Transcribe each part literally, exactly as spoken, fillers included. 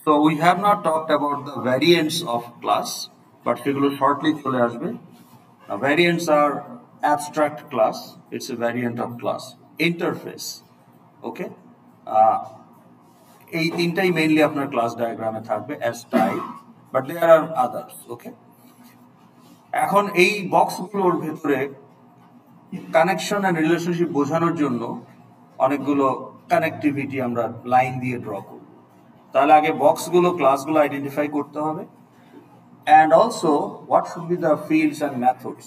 So we have not talked about the variants of class, but সেগুলো shortly চলে আসবে. Now, variants are abstract class. It's a variant of class. Interface. Okay. Uh, এই তিনটাই mainly আপনার class ডায়াগ্রামে থাকবে as type, but there are others. Okay. এখন এই বক্সগুলোর ভেতরে কানেকশন এন্ড রিলেশনশিপ বোঝানোর জন্য অনেকগুলো কানেক্টিভিটি আমরা লাইন দিয়ে ড্র করব। তাহলে আগে বক্সগুলো ক্লাসগুলো আইডেন্টিফাই করতে হবে, and also what should be the fields and methods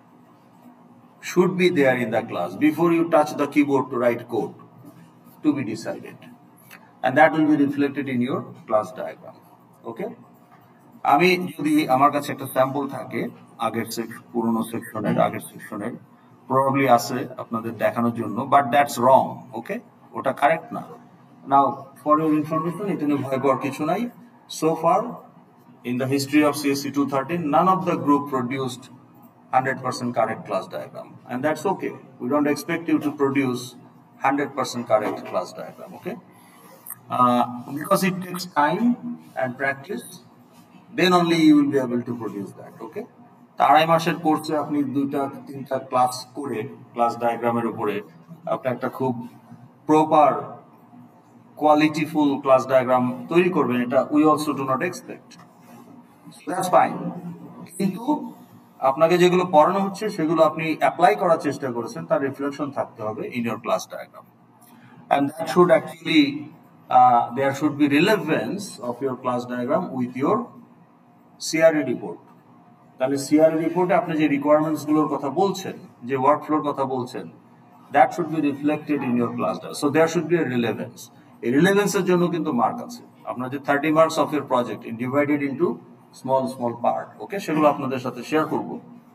should be there in the class before you touch the keyboard to write code, to be decided, and that will be reflected in your class diagram. Okay, আমি যদি আমার কাছে একটা sample থাকে আগের পুরনো সেকশনের আগের সেকশনের প্রবাবলি আছে আপনাদের দেখানোর জন্য, বাট দ্যাটস রং। ওকে, ওটা কারেক্ট না। নাও ফর ইউর ইনফরমেশন, এটা নিয়ে ভয় পাওয়ার কিছু নাই। So far in the history of C S C two thirteen, none of the group produced one hundred percent correct class diagram, and that's okay. We don't expect you to produce one hundred percent correct class diagram, okay? Uh, because it takes time and practice, then only you will be able to produce that, okay? আড়াই মাসের কোর্সে আপনি দুইটা তিনটা class করে class ডায়াগ্রামের উপরে আপনি একটা খুব প্রপার কোয়ালিটিফুল ক্লাস ডায়াগ্রাম তৈরি করবেন, এটা we also do not expect. That's fine. কিন্তু আপনাকে যেগুলো পড়ানো হচ্ছে সেগুলো আপনি অ্যাপ্লাই করার চেষ্টা করেছেন, তার রিফ্লেকশন থাকতে হবে in your class diagram, and that should actually uh, there should be relevance of your class diagram with your C R E report. তাহলে C R E রিপোর্টে আপনি যে রিকোয়ারমেন্টস গুলোর কথা বলছেন, যে ওয়ার্কফ্লোর কথা বলছেন, that should be reflected in your class diagram. So there should be a relevance. এই রিলেভেন্সের জন্য কিন্তু মার্ক আছে। আপনার যে thirty marks of your project in divided into small small part, okay, সেগুলো আপনাদের সাথে শেয়ার করব।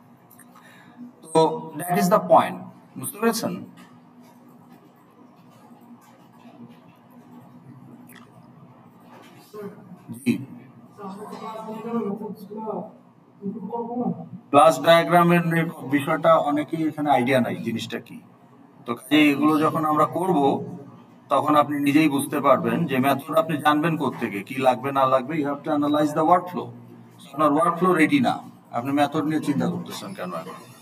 তো দ্যাট ইজ দ্য পয়েন্ট, বুঝতে পেরেছেন? জি, ক্লাস ডায়াগ্রামের বিষয়টা অনেকেই এখানে আইডিয়া নাই জিনিসটা কি। তো এগুলো যখন আমরা করব তখন আপনি নিজেই বুঝতে পারবেন যে মেথড আপনি জানবেন কোত্থেকে, কি লাগবে না লাগবে। You have to analyze the workflow. আপনার ওয়ার্কফ্লো রেডি না, আপনি মেথড নিয়ে চিন্তা করতেছেন কেন?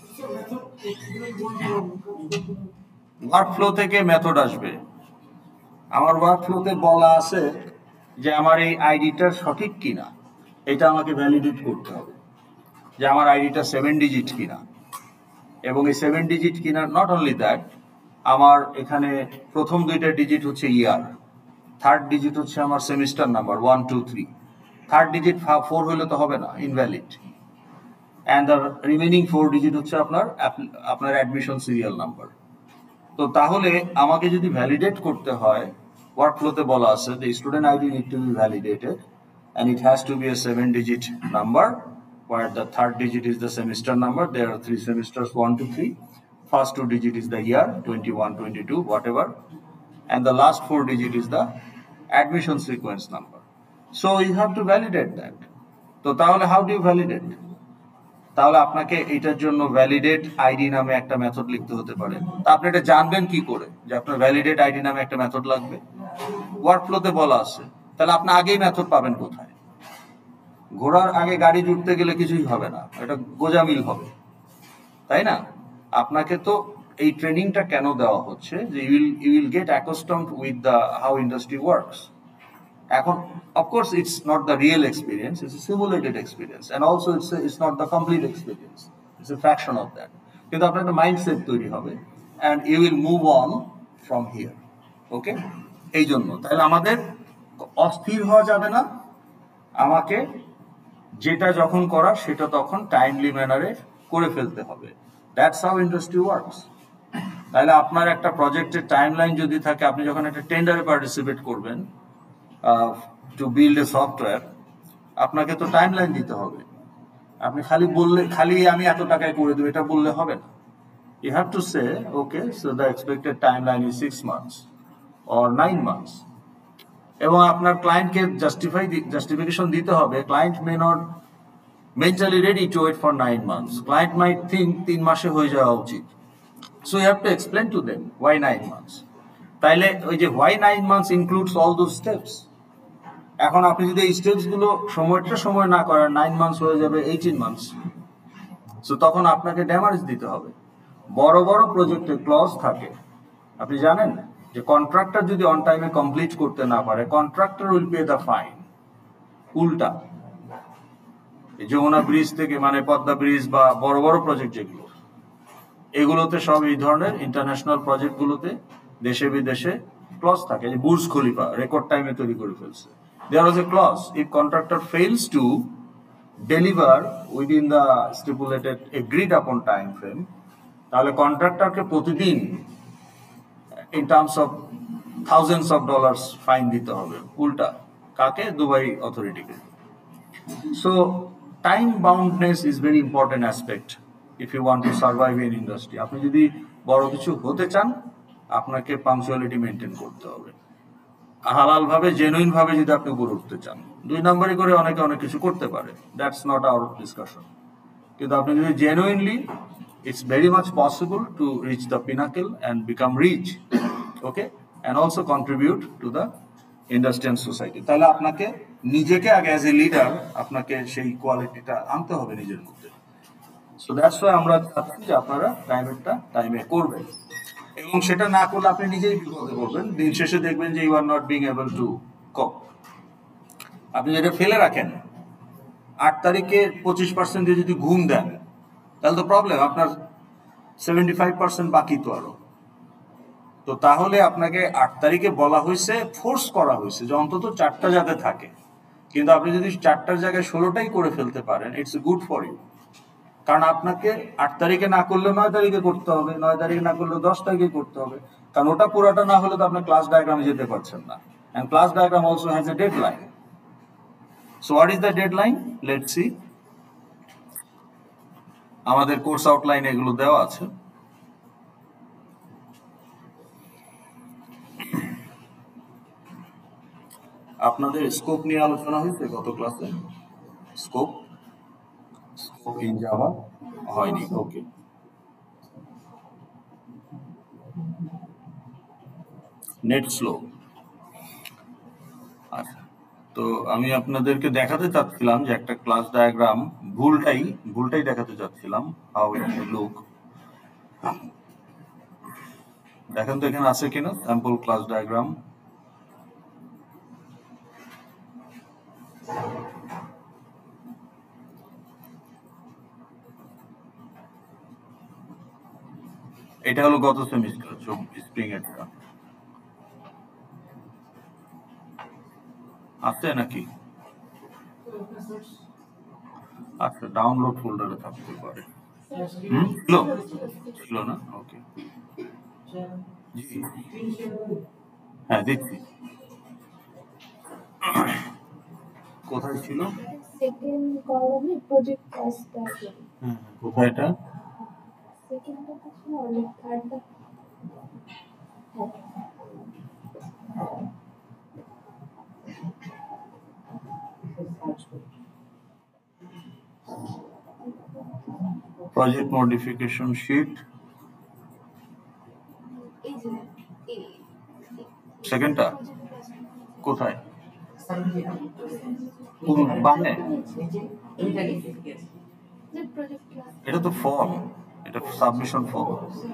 ওয়ার্কফ্লো থেকে মেথড আসবে। আমার ওয়ার্কফ্লোতে বলা আছে যে আমার এই আইডিটা সঠিক কিনা, এটা আমাকে ভ্যালিডেট করতে হবে যে আমার আইডিটা সেভেন ডিজিট কিনা, এবং এই সেভেন ডিজিট কিনা নট অনলি দ্যাট, আমার এখানে প্রথম দুইটা ডিজিট হচ্ছে ইয়ার, থার্ড ডিজিট হচ্ছে আমার semester number one two three, third digit four হলে তো হবে না, invalid, and the remaining four digit হচ্ছে আপনার আপনার অ্যাডমিশন সিরিয়াল নাম্বার। তো তাহলে আমাকে যদি ভ্যালিডেট করতে হয়, ওয়ার্কফ্লোতে বলা আছে the student I D need to be validated and it has to be a seven digit number where the third digit is the semester number. There are three semesters, one to three. First two digit is the year, twenty-one, twenty-two, whatever, and the last four digit is the admission sequence number. So you have to validate that. তো তাহলে how do you validate? তাহলে আপনাকে এটার জন্য validate ID নামে একটা method লিখতে হতে পারে। তা আপনি এটা জানবেন কি করে যে আপনার ভ্যালিডেট আইডি নামে একটা মেথড লাগবে? ওয়ার্কফ্লোতে বলা আছে। তাহলে আপনি আগেই মেথড পাবেন কোথায়? ঘোড়ার আগে গাড়ি জুড়তে গেলে কিছুই হবে না, এটা গোজামিল হবে, তাই না? আপনাকে তো এই ট্রেনিংটা কেন দেওয়া হচ্ছে যে you will you will get accustomed with the how industry works. এখন of course it's not the real experience, it's a simulated experience, and also it's a, it's not the complete experience, it's a fraction of that. কিন্তু আপনার একটা mindset তৈরি হবে and you will move on from here, okay? এই জন্য তাহলে আমাদের অস্থির হওয়া যাবে না, আমাকে যেটা যখন করা সেটা তখন টাইমলি ম্যানারে করে ফেলতে হবে। That's how industry works. তাহলে আপনার একটা প্রজেক্টের টাইমলাইন যদি থাকে, আপনি যখন একটা টেন্ডারে পার্টিসিপেট করবেন টু বিল্ড এ সফটওয়্যার, আপনাকে তো টাইমলাইন দিতে হবে। আপনি খালি বললে খালি আমি এত টাকায় করে দেবো এটা বললে হবে না। You have to say okay, so the expected timeline is six months or nine months, এবং আপনার ক্লায়েন্টকে জাস্টিফাই জাস্টিফিকেশন দিতে হবে। Client may not mentally ready to wait for nine months, client might think তিন মাসে হয়ে যাওয়া উচিত। So you have to explain to them why nine months. তাইলে ওই যে why nine months includes all those steps, এখন আপনি যদি এই স্টেজগুলো সময়টা সময় না করেন, নাইন মান্থস হয়ে যাবে এইটিন মান্থস, সো তখন আপনাকে ড্যামারেজ দিতে হবে। বড় বড় প্রজেক্টে ক্লজ থাকে, আপনি জানেন যে কন্ট্রাক্টর যদি অন টাইমে কমপ্লিট করতে না পারে, contractor will pay the fine. উল্টা যমুনা ব্রিজ থেকে, মানে পদ্মা ব্রিজ বা বড় বড় প্রজেক্ট যেগুলো, এগুলোতে সব এই ধরনের ইন্টারন্যাশনাল প্রজেক্টগুলোতে দেশে বিদেশে ক্লজ থাকে। যে বুর্জ খলিফা রেকর্ড টাইমে তৈরি করে ফেলছে, there was a clause, if contractor fails to deliver within the stipulated agreed upon time frame, তাহলে কন্ট্রাক্টরকে প্রতিদিন in terms of thousands of dollars fine দিতে হবে। উল্টা কাকে? দুবাই অথরিটিকে। So time boundness is very important aspect if you want to survive in industry. আপনি যদি বড় কিছু হতে চান, আপনাকে পাংচুয়ালিটি মেনটেন করতে হবে। হালাল ভাবে, জেনুইন ভাবে যদি আপনি উপরে উঠতে চান, দুই নম্বরই করে অনেকে অনেক কিছু করতে পারে, দ্যাটস নট আওয়ার ডিসকাশন। কিন্তু আপনি যদি genuinely, it's very much possible to reach the pinnacle and become rich, okay, and also contribute to the industry and society. তাহলে আপনাকে নিজেকে আগে অ্যাজ এ লিডার আপনাকে সেই কোয়ালিটিটা আনতে হবে নিজের মধ্যে। সো দ্যাটস ওয়াই আমরা চাচ্ছি যে আপনারা টাইমেরটা টাইমে করবেন, এবং সেটা না করলে আপনি নিজেই বিপদে পড়বেন। দিন শেষে দেখবেন যে you are not being able to cope. আপনি যেটা ফেলে রাখেন, আট তারিখে পঁচিশ পার্সেন্ট দিয়ে যদি ঘুম দেন, তাহলে তো প্রবলেম, আপনার সেভেন্টি ফাইভ পার্সেন্ট বাকি তো আরো। তো তাহলে আপনাকে আট তারিখে বলা হয়েছে, ফোর্স করা হয়েছে যে অন্তত চারটা যাতে থাকে, কিন্তু আপনি যদি চারটার জায়গায় ষোলোটাই করে ফেলতে পারেন, ইটস গুড ফর ইউ। কারণ আপনাকে আট তারিখে না করলে নয় তারিখে করতে হবে, নয় তারিখে না করলে দশ তারিখে করতে হবে, কারণ ওটা পুরাটা না হলে তো আপনি ক্লাস ডায়াগ্রামে যেতে পারছেন না, and class diagram also has a deadline. So what is the deadline? Let's see. আমাদের কোর্স আউটলাইন এগুলো দেওয়া আছে। আপনাদের স্কোপ নিয়ে আলোচনা হয়েছে গত ক্লাসে? স্কোপ স্কোপ ইন জাভা হয়নি, ওকে। Net slow. আচ্ছা, তো আমি আপনাদেরকে দেখাতে চাচ্ছিলাম যে একটা ক্লাস ডায়াগ্রাম, ভুলটাই ভুলটাই দেখাতে চাচ্ছিলাম, হাউ ইট লুক। দেখেন তো এখানে আছে কিনা স্যাম্পল ক্লাস ডায়াগ্রাম। এটা হলো গত সেমিস্টার স্প্রিং এরটা আছে নাকি? আচ্ছা, ডাউনলোড ফোল্ডারে থাকতে পারে। হুম, ছিল ছিল না, ওকে। জি হ্যাঁ, দেখছি। কোথায় ছিল? সেকেন্ড কলামে প্রজেক্ট ক্লাস ডায়াগ্রাম। হুম, কোথায় এটা? সেকেন্ডটা ছিল অনেক থার্ডটা। প্রজেক্ট মডিফিকেশন শিট এই যে এই সেকেন্ডটা কোথায়? কোন বামে? যে প্রজেক্ট ক্লাস, এটা তো ফর্ম, এটা সাবমিশন ফর্ম।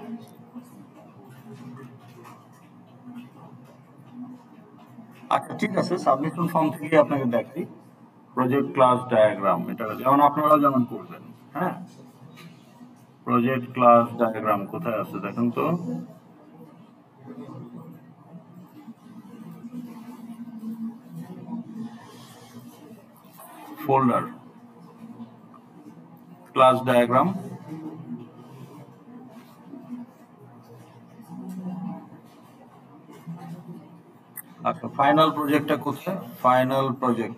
আচ্ছা ঠিক আছে, সাবমিশন ফর্ম থেকে আপনাকে দেখাই প্রজেক্ট ক্লাস ডায়াগ্রাম। এটা যেমন আপনারা যেমন করবেন, হ্যাঁ। প্রজেক্ট ক্লাস ডায়াগ্রাম কোথায় আছে দেখেন তো। ফোল্ডার ক্লাস ডায়াগ্রাম, আচ্ছা ফাইনাল প্রজেক্টটা কোথায়? ফাইনাল প্রজেক্ট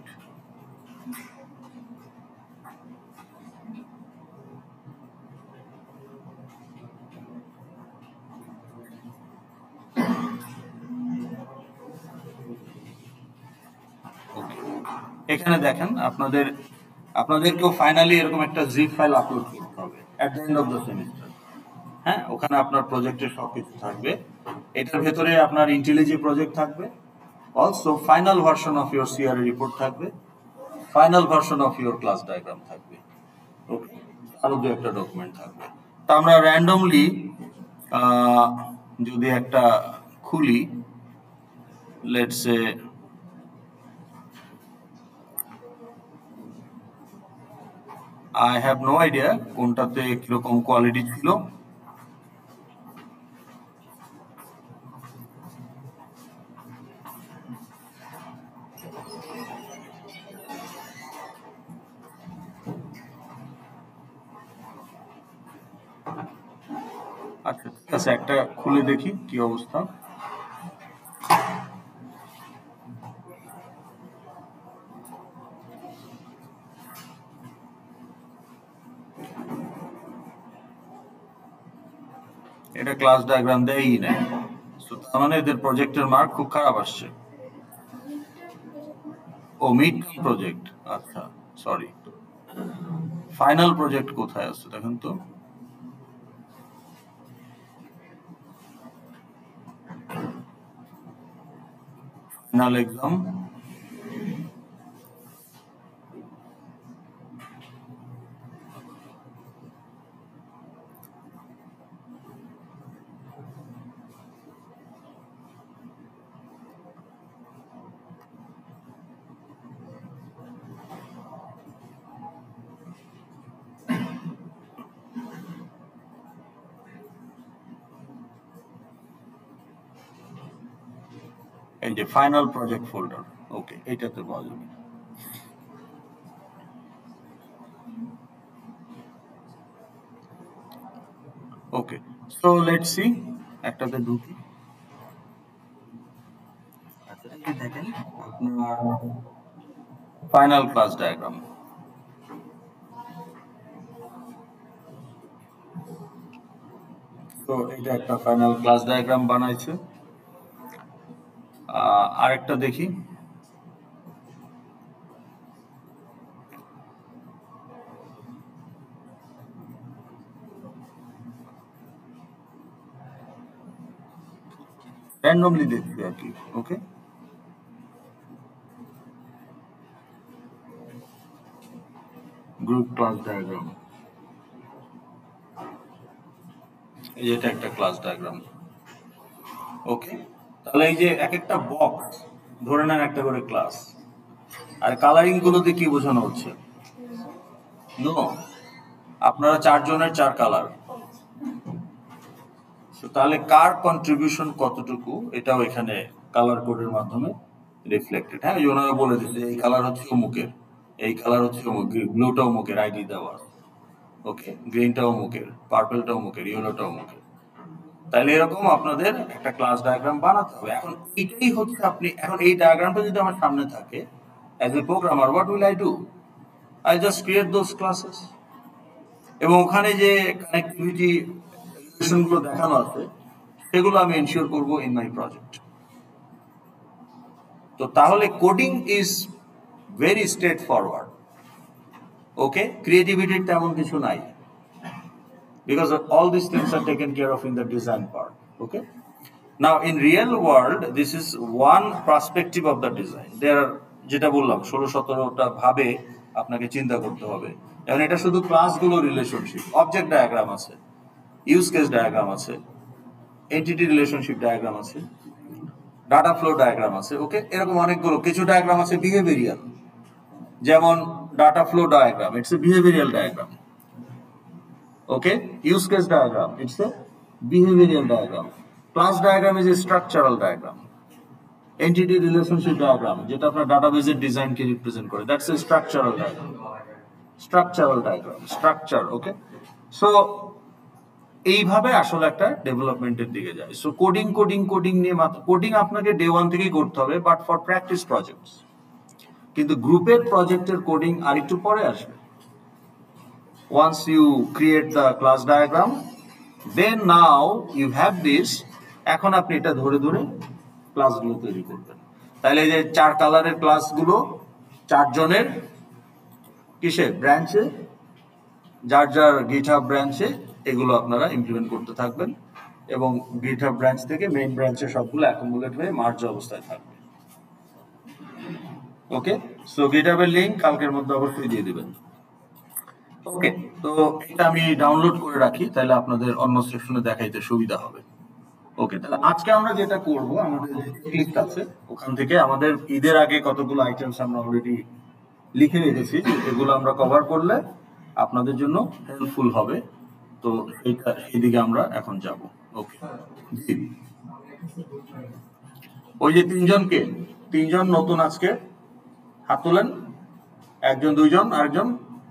এখানে দেখেন। আপনাদের আপনাদেরকেও ফাইনালি এরকম একটা জিপ ফাইল আপলোড করতে হবে at the end of the semester. হ্যাঁ, ওখানে আপনার প্রজেক্টের সবকিছু থাকবে। এটার ভেতরে আপনার ইন্টেলিজেন্ট প্রজেক্ট থাকবে, also final version of your CRE report থাকবে, final version of your class diagram থাকবে, ওকে, আরো দু একটা ডকুমেন্ট থাকবে। তা আমরা র্যান্ডমলি যদি একটা খুলি, let's say I have no idea কোনটাতে কিরকম কোয়ালিটি ছিল। আচ্ছা ঠিক আছে, একটা খুলে দেখি কি অবস্থা। এটা ক্লাস ডায়াগ্রাম দেয়ই না, তার মানে এদের প্রজেক্টের মার্ক খুব খারাপ আসছে। ও মিড টার্ম প্রজেক্ট, আচ্ছা সরি, ফাইনাল প্রজেক্ট কোথায় আছে দেখেন তো। ফাইনাল এক্সাম, এই যে ফাইনাল প্রজেক্ট ফোল্ডার, ওকে, এইটাতে পাওয়া যাবে। ওকে, সো লেটস সি, একটাতে ঢুকি। আচ্ছা এই দেখেন আপনার ফাইনাল ক্লাস ডায়াগ্রাম। তো এটা একটা ফাইনাল ক্লাস ডায়াগ্রাম বানাইছে। আরেকটা দেখি, র্যান্ডমলি দেখবি আর কি, ওকে। গ্রুপ ক্লাস ডায়াগ্রাম, এই এটা একটা ক্লাস ডায়াগ্রাম, ওকে। তাহলে এই যে এক একটা বক্স ধরে নেন একটা করে ক্লাস, আর কালারিং গুলোতে কি বোঝানো হচ্ছে? নো, আপনারা চারজনের চার কালার, তাহলে কার কন্ট্রিবিউশন কতটুকু এটাও এখানে কালার কোডের মাধ্যমে রিফ্লেক্টেড। হ্যাঁ, ওনারা বলে দিচ্ছে এই কালার হচ্ছে অমুকের, এই কালার হচ্ছে অমুক, ব্লুটা অমুকের, আইডি দেওয়া, ওকে, গ্রিনটা অমুকের, পার্পলটা অমুকের, ইয়েলোটা অমুকের। তাহলে এরকম আপনাদের একটা ক্লাস ডায়াগ্রাম বানাতে হবে। এখন এটাই হচ্ছে আপনি, এখন এই ডায়াগ্রামটা যদি আমার সামনে থাকে as a programmer, what will I do? I just create those classes, এবং ওখানে যে কানেক্টিভিটি গুলো দেখানো আছে সেগুলো আমি এনশিওর করব ইন মাই প্রজেক্ট। তো তাহলে coding is very straightforward, okay, ক্রিয়েটিভিটির তেমন কিছু নাই, because all these things are taken care of in the design part, okay. Now in real world this is one perspective of the design. There are, যেটা বললাম, ষোলো সতেরোটা ভাবে আপনাকে চিন্তা করতে হবে। এখন এটা শুধু ক্লাসগুলো রিলেশনশিপ, অবজেক্ট ডায়াগ্রাম আছে, ইউজ কেস ডায়াগ্রাম আছে, এন্টিটি রিলেশনশিপ ডায়াগ্রাম আছে, ডাটা ফ্লো ডায়াগ্রাম আছে, ওকে, এরকম অনেকগুলো। কিছু ডায়াগ্রাম আছে বিহেভিয়ারিয়াল, যেমন data flow diagram, it's a behavioural diagram, okay. Use case diagram, it's a behavioral diagram. Class diagram is a structural diagram. Entity relationship diagram, যেটা আপনার ডাটাবেসের ডিজাইনকে রিপ্রেজেন্ট করে, that's a structural diagram, structural diagram, structure, okay. So এইভাবে আসলে একটা ডেভেলপমেন্টের দিকে যায়। সো কোডিং কোডিং কোডিং নিয়ে মাত্র, কোডিং আপনাকে ডে ওয়ান থেকেই করতে হবে, বাট ফর প্র্যাকটিস প্রজেক্টস। কিন্তু গ্রুপের প্রজেক্টের কোডিং আর একটু পরে আসবে। Once you create the class diagram, then now you have this, এখন আপনি এটা ধরে ধরে ক্লাসগুলো তৈরি করবেন। তাহলে এই যে চার কালারের ক্লাসগুলো চারজনের কিসে ব্রাঞ্চে, যার যার গিটহাব ব্রাঞ্চে এগুলো আপনারা ইমপ্লিমেন্ট করতে থাকবেন, এবং গিটহাব ব্রাঞ্চ থেকে মেইন ব্রাঞ্চে সবগুলো অ্যাকুমুলেট হয়ে মার্জ অবস্থায় থাকবে। ওকে, সো গিটহাবের লিংক কালকের মধ্যে অবশ্যই দিয়ে দিবেন। ওকে, তো এটা আমি ডাউনলোড করে রাখি, তাহলে আপনাদের অন্য সেকশনে দেখাইতে সুবিধা হবে। ওকে, তাহলে আজকে আমরা যেটা করব, আমাদের যে লিস্ট আছে ওখান থেকে আমাদের ঈদের আগে কতগুলো আইটেমস আমরা অলরেডি লিখে রেখেছি, এগুলো আমরা কভার করলে আপনাদের জন্য হেল্পফুল হবে। তো এইটা সেদিকে আমরা এখন যাব। ওকে, জি, ওই যে তিনজনকে তিনজন নতুন আজকে হাত তোলেন, একজন দুইজন আরেকজন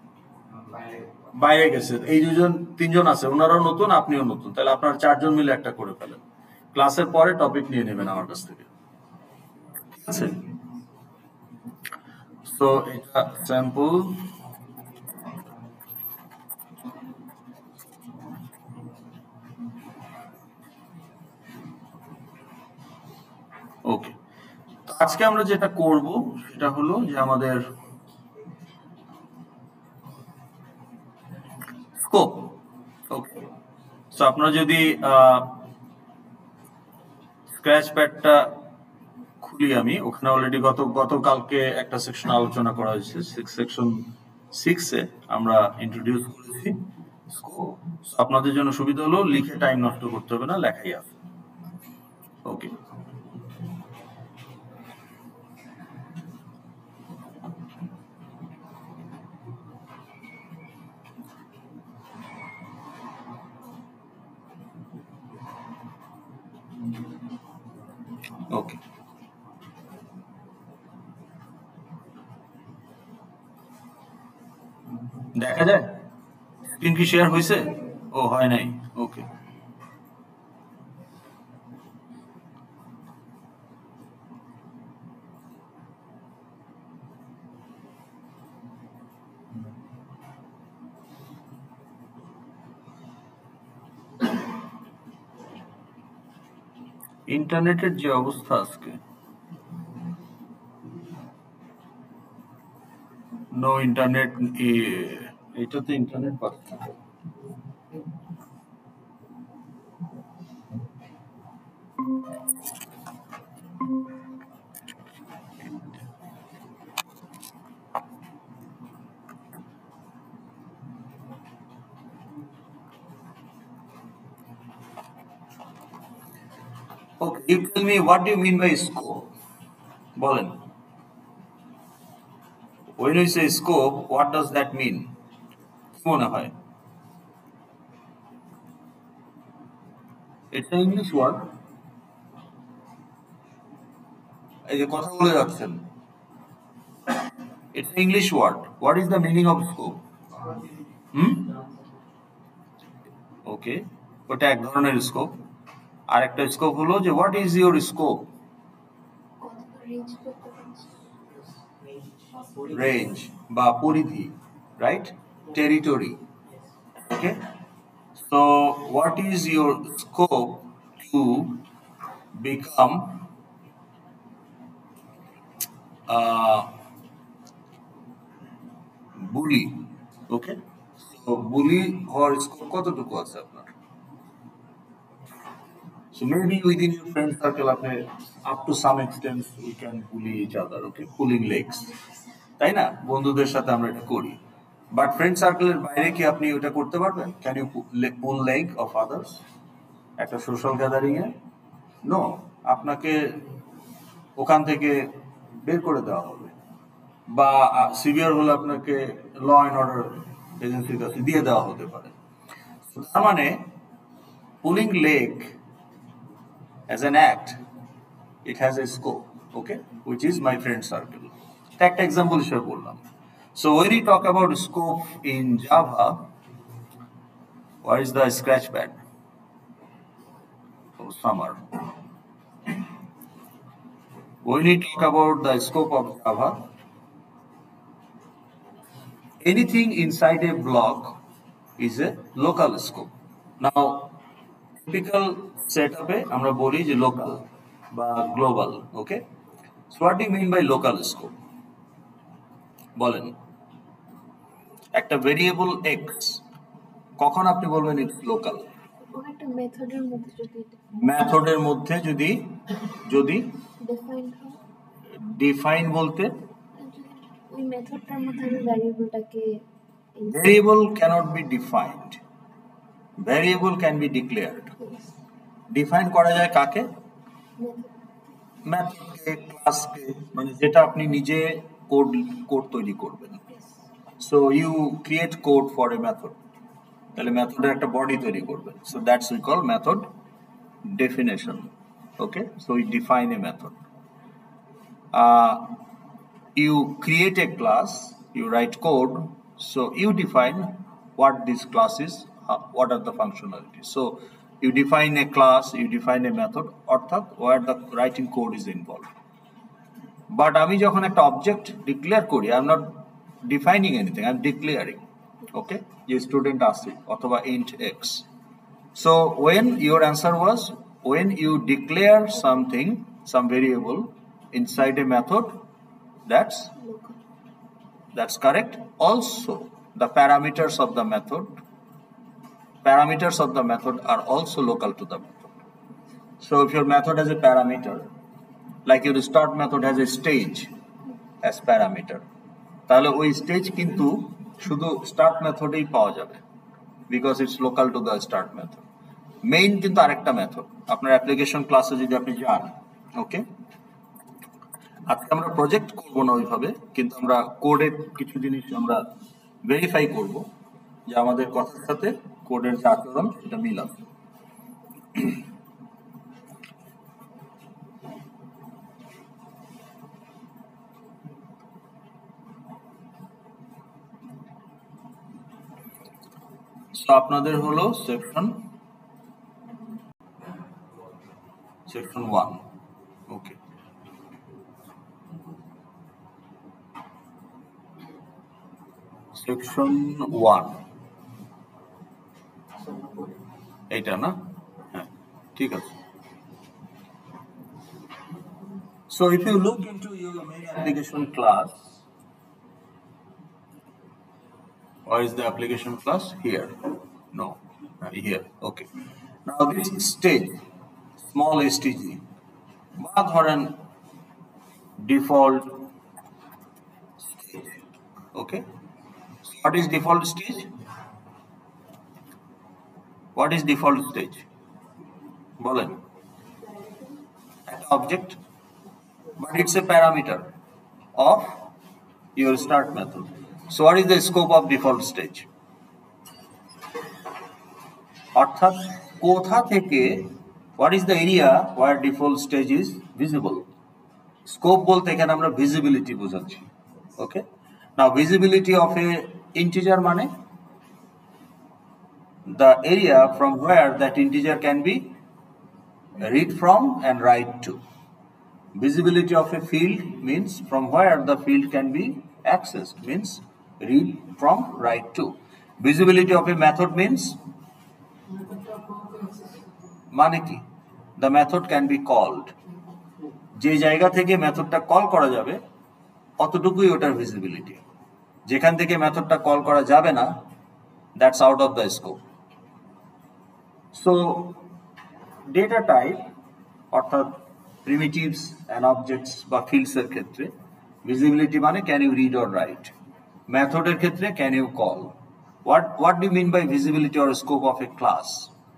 বাইরে গেছে, এই দুজন তিনজন আছে, ওনারাও নতুন আপনিও নতুন, তাহলে আপনার চারজন মিলে একটা করে ফেলেন। ক্লাসের পরে টপিক নিয়ে নেবেন আমার কাছ থেকে, ঠিক আছে? তো এটা স্যাম্পল। ওকে, আজকে আমরা যেটা করব সেটা হলো যে আমাদের স্কোপ। ওকে, তো আপনারা যদি স্ক্র্যাচ প্যাডটা খুলি, আমি ওখানে অলরেডি গত গতকালকে একটা সেকশন আলোচনা করা হয়েছে, সেকশন সিক্সে আমরা ইন্ট্রোডিউস করেছি স্কোপ। আপনাদের জন্য সুবিধা হলো লিখে টাইম নষ্ট করতে হবে না, লেখাই আছে। ওকে, ওকে, দেখা যায় স্ক্রিন কি শেয়ার হয়েছে? ও হয় নাই। ওকে, ইন্টারনেটের যে অবস্থা আজকে, নো ইন্টারনেট, এটাতে ইন্টারনেট পাচ্ছে না। Okay, you tell me what do you mean by scope? বলেন, when you say scope, what does that mean? কি মনে হয়? It's an English word. এই যে কথা বলে যাচ্ছেন, it's an English word. What is the meaning of scope? হুম? ওকে, ওটা এক ধরনের স্কোপ। আর একটা স্কোপ হলো যে what is your scope? Range বা পরিধি, right? Territory. Okay, so what is your scope to become bully? Okay, so bully হওয়ার scope কতটুকু আছে আপনার? So maybe within your friend circle, আপনি up to some extent we can bully each other, okay, pulling legs, তাই না? বন্ধুদের সাথে আমরা এটা করি, বাট ফ্রেন্ড সার্কেলের বাইরে কি আপনি ওটা করতে পারবেন? Can you pull leg of others একটা সোশ্যাল গ্যাদারিং এ? নো, আপনাকে ওখান থেকে বের করে দেওয়া হবে, বা সিভিয়ার হলে আপনাকে ল অ্যান্ড অর্ডার এজেন্সির কাছে দিয়ে দেওয়া হতে পারে। তার মানে pulling leg as an act, it has a scope, okay, which is my friend circle. একটা example হিসেবে বললাম। So when we talk about scope in Java, what is the scratch pad? Oh, summer. When we talk about the scope of Java, anything inside a block is a local scope. Now, typical setup এ আমরা বলি যে local বা global, okay? So what do you mean by local scope? বলেন, একটা variable x কখন আপনি বলবেন it's local? একটা মেথডের মধ্যে যদি মেথডের মধ্যে যদি যদি ডিফাইন হয়। ডিফাইন বলতে মেথডটার মধ্যে আমি ভ্যারিয়েবলটাকে variable cannot be defined, variable can be declared. Define করা যায় কাকে? মেথডকে, ক্লাসকে, মানে যেটা আপনি নিজে কোড কোড তৈরি করবেন। So you create code for a method, তাহলে মেথডের একটা বডি তৈরি করবেন। So that's we call method definition. Okay, so we define a method. You create a class, you write code, so you define what this class is, uh, what are the functionalities. So you define a class, you define a method, অর্থাৎ where the writing code is involved. But আমি যখন একটা object declare করি, I am not defining anything, I am declaring. Okay, যে student আসে অথবা int x. So when your answer was, when you declare something, some variable inside a method, that's that's correct. Also, the parameters of the method parameters of the method are also local to the method. So if your method has a parameter, like your start method has a stage as parameter, তাহলে ওই stage কিন্তু শুধু start মেথডেই পাওয়া যাবে, because it's local to the start method. Main কিন্তু আরেকটা method, আপনার অ্যাপ্লিকেশন ক্লাসে যদি আপনি যান। ওকে, আজকে আমরা প্রজেক্ট করবো না ওইভাবে, কিন্তু আমরা কোডের কিছু জিনিস আমরা ভেরিফাই করব যে আমাদের কথার সাথে কোডের যে আচরণ সেটা মিল আছে। আপনাদের হলো section section one. Okay, section one এইটা না? হ্যাঁ, ঠিক আছে। So if you look into your main application class, or is the application class here? No, uh, here. Okay. Now this stage, small stg, বা ধরেন default stage. Okay. So what is default stage? What is default stage? বলেন। An object, but it's a parameter of your start method. So what is the scope of default stage? অর্থাৎ কোথা থেকে, what is the area where default stage is visible? Scope বলতে এখানে আমরা visibility বোঝাচ্ছি। Okay, now visibility of a integer মানে the area from where that integer can be read from and write to. Visibility of a field means from where the field can be accessed, means read from, write to. Visibility of a method means মানে কি, the method can be called, যে জায়গা থেকে মেথডটা call করা যাবে অতটুকুই ওটার visibility. যেখান থেকে মেথডটা কল করা যাবে না, that's out of the scope. So data type অর্থাৎ primitives and objects বা fields এর ক্ষেত্রে visibility মানে can you read or write, মেথডের ক্ষেত্রে can you call. What what do you mean by visibility or scope of a class?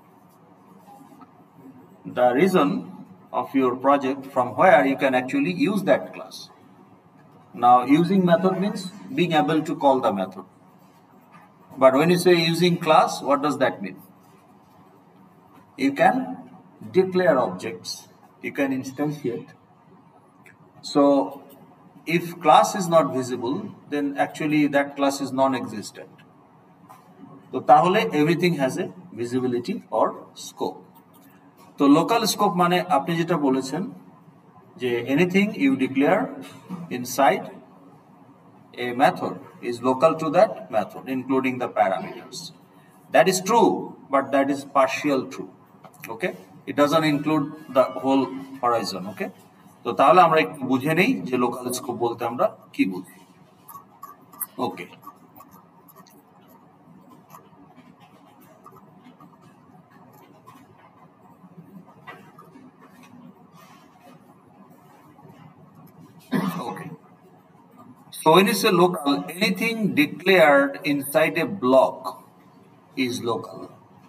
The reason of your project from where you can actually use that class. Now using method means being able to call the method, but when you say using class, what does that mean? You can declare objects, you can instantiate. So if class is not visible, then actually that class is non-existent. So তাহলে everything has a visibility or scope. তো local scope মানে আপনি যেটা বলেছেন যে anything you declare inside a method is local to that method including the parameters. That is true, but that is partial true. Okay, it doesn't include the whole horizon. Okay, তো তাহলে আমরা একটু বুঝে নেই যে লোকাল স্কোপ বলতে আমরা কি বুঝি। ওকে, So when you say local, anything declared inside a block is local.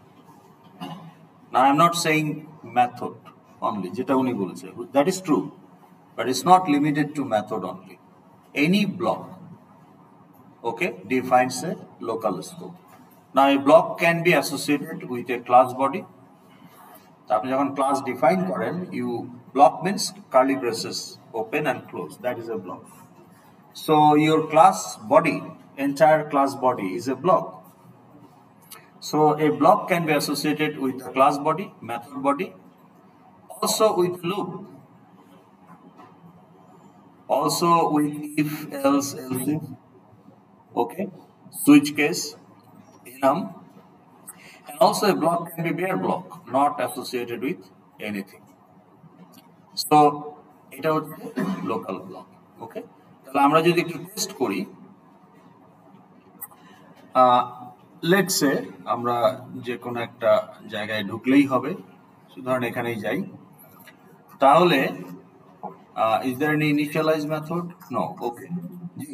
Now I'm not saying method only, যেটা উনি বলেছে, that is true, but it's not limited to method only. Any block, okay, defines a local scope. Now a block can be associated with a class body. আপনি যখন class define করেন, you block means curly braces open and close, that is a block. So your class body, entire class body is a block. So a block can be associated with the class body, method body, also with loop, also with if, else, else if, okay, switch case, enum, and also a block can be bare block, not associated with anything. So এটা হচ্ছে local block, okay? তাহলে আমরা যদি একটু test করি, let's say আমরা যে কোনো একটা জায়গায় ঢুকলেই হবে, ধরেন এখানেই যাই, তাহলে is there any initialize method? No, okay. জি,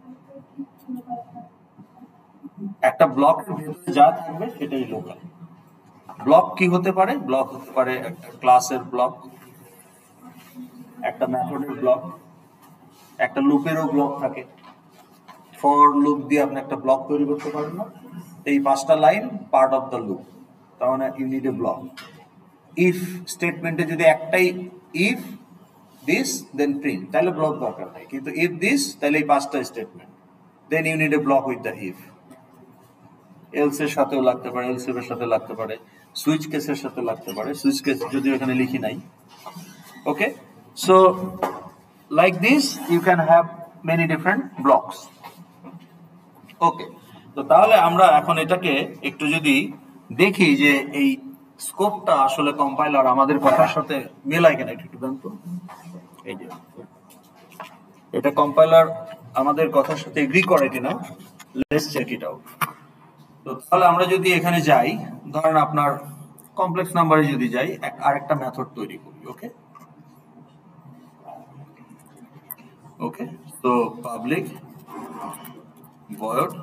একটা ব্লকের ভিতরে যা থাকবে সেটাই লোকাল। ব্লক কি হতে পারে? ব্লক হতে পারে একটা ক্লাসের ব্লক, একটা মেথডের ব্লক, একটা লুপেরও ব্লক থাকে। ফর লুপ দিয়ে আপনি একটা ব্লক তৈরি করতে পারেন না? এই পাঁচটা line part of the loop, তার মানে you need a block. If স্টেটমেন্টে যদি একটাই ইফ দিস দেন প্রিন্ট, তাহলে ব্লক দরকার নাই, কিন্তু ইফ দিস তাহলে এই পাঁচটা statement, then you need a block with the if. Else এর সাথেও লাগতে পারে, এলস এর সাথে লাগতে পারে, সুইচ কেসের সাথে লাগতে পারে, সুইচ কেস যদিও এখানে লিখি নাই, okay. So like this you can have many different blocks, okay. তো তাহলে আমরা এখন এটাকে একটু যদি দেখি যে এই স্কোপটা আসলে কম্পাইলার আমাদের কথার সাথে মেলায় কিনা, একটু দেন তো। এই যে এটা কম্পাইলার আমাদের কথার সাথে এগ্রি করে কিনা, লেটস চেক ইট আউট। তো তাহলে আমরা যদি এখানে যাই, ধরেন আপনার কমপ্লেক্স নাম্বারে যদি যাই, আরেকটা মেথড তৈরি করি, ওকে ওকে। তো public void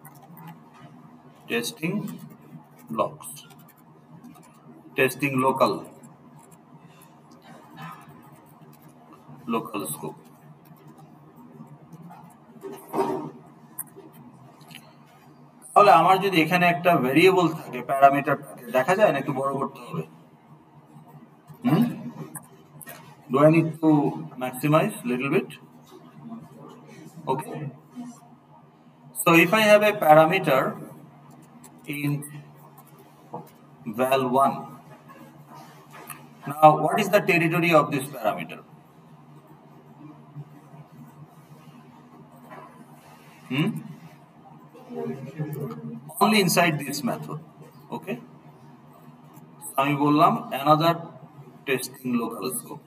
testing blocks, testing local local scope। তাহলে আমার যদি এখানে একটা ভেরিয়েবল থাকে, প্যারামিটার থাকে, দেখা যায় না, একটু বড় করতে হবে। হুম, do I need to maximize little bit? Okay, so if I have a parameter in val one, now what is the territory of this parameter? Hmm? Only inside this method, okay? আমি বললাম another testing local scope।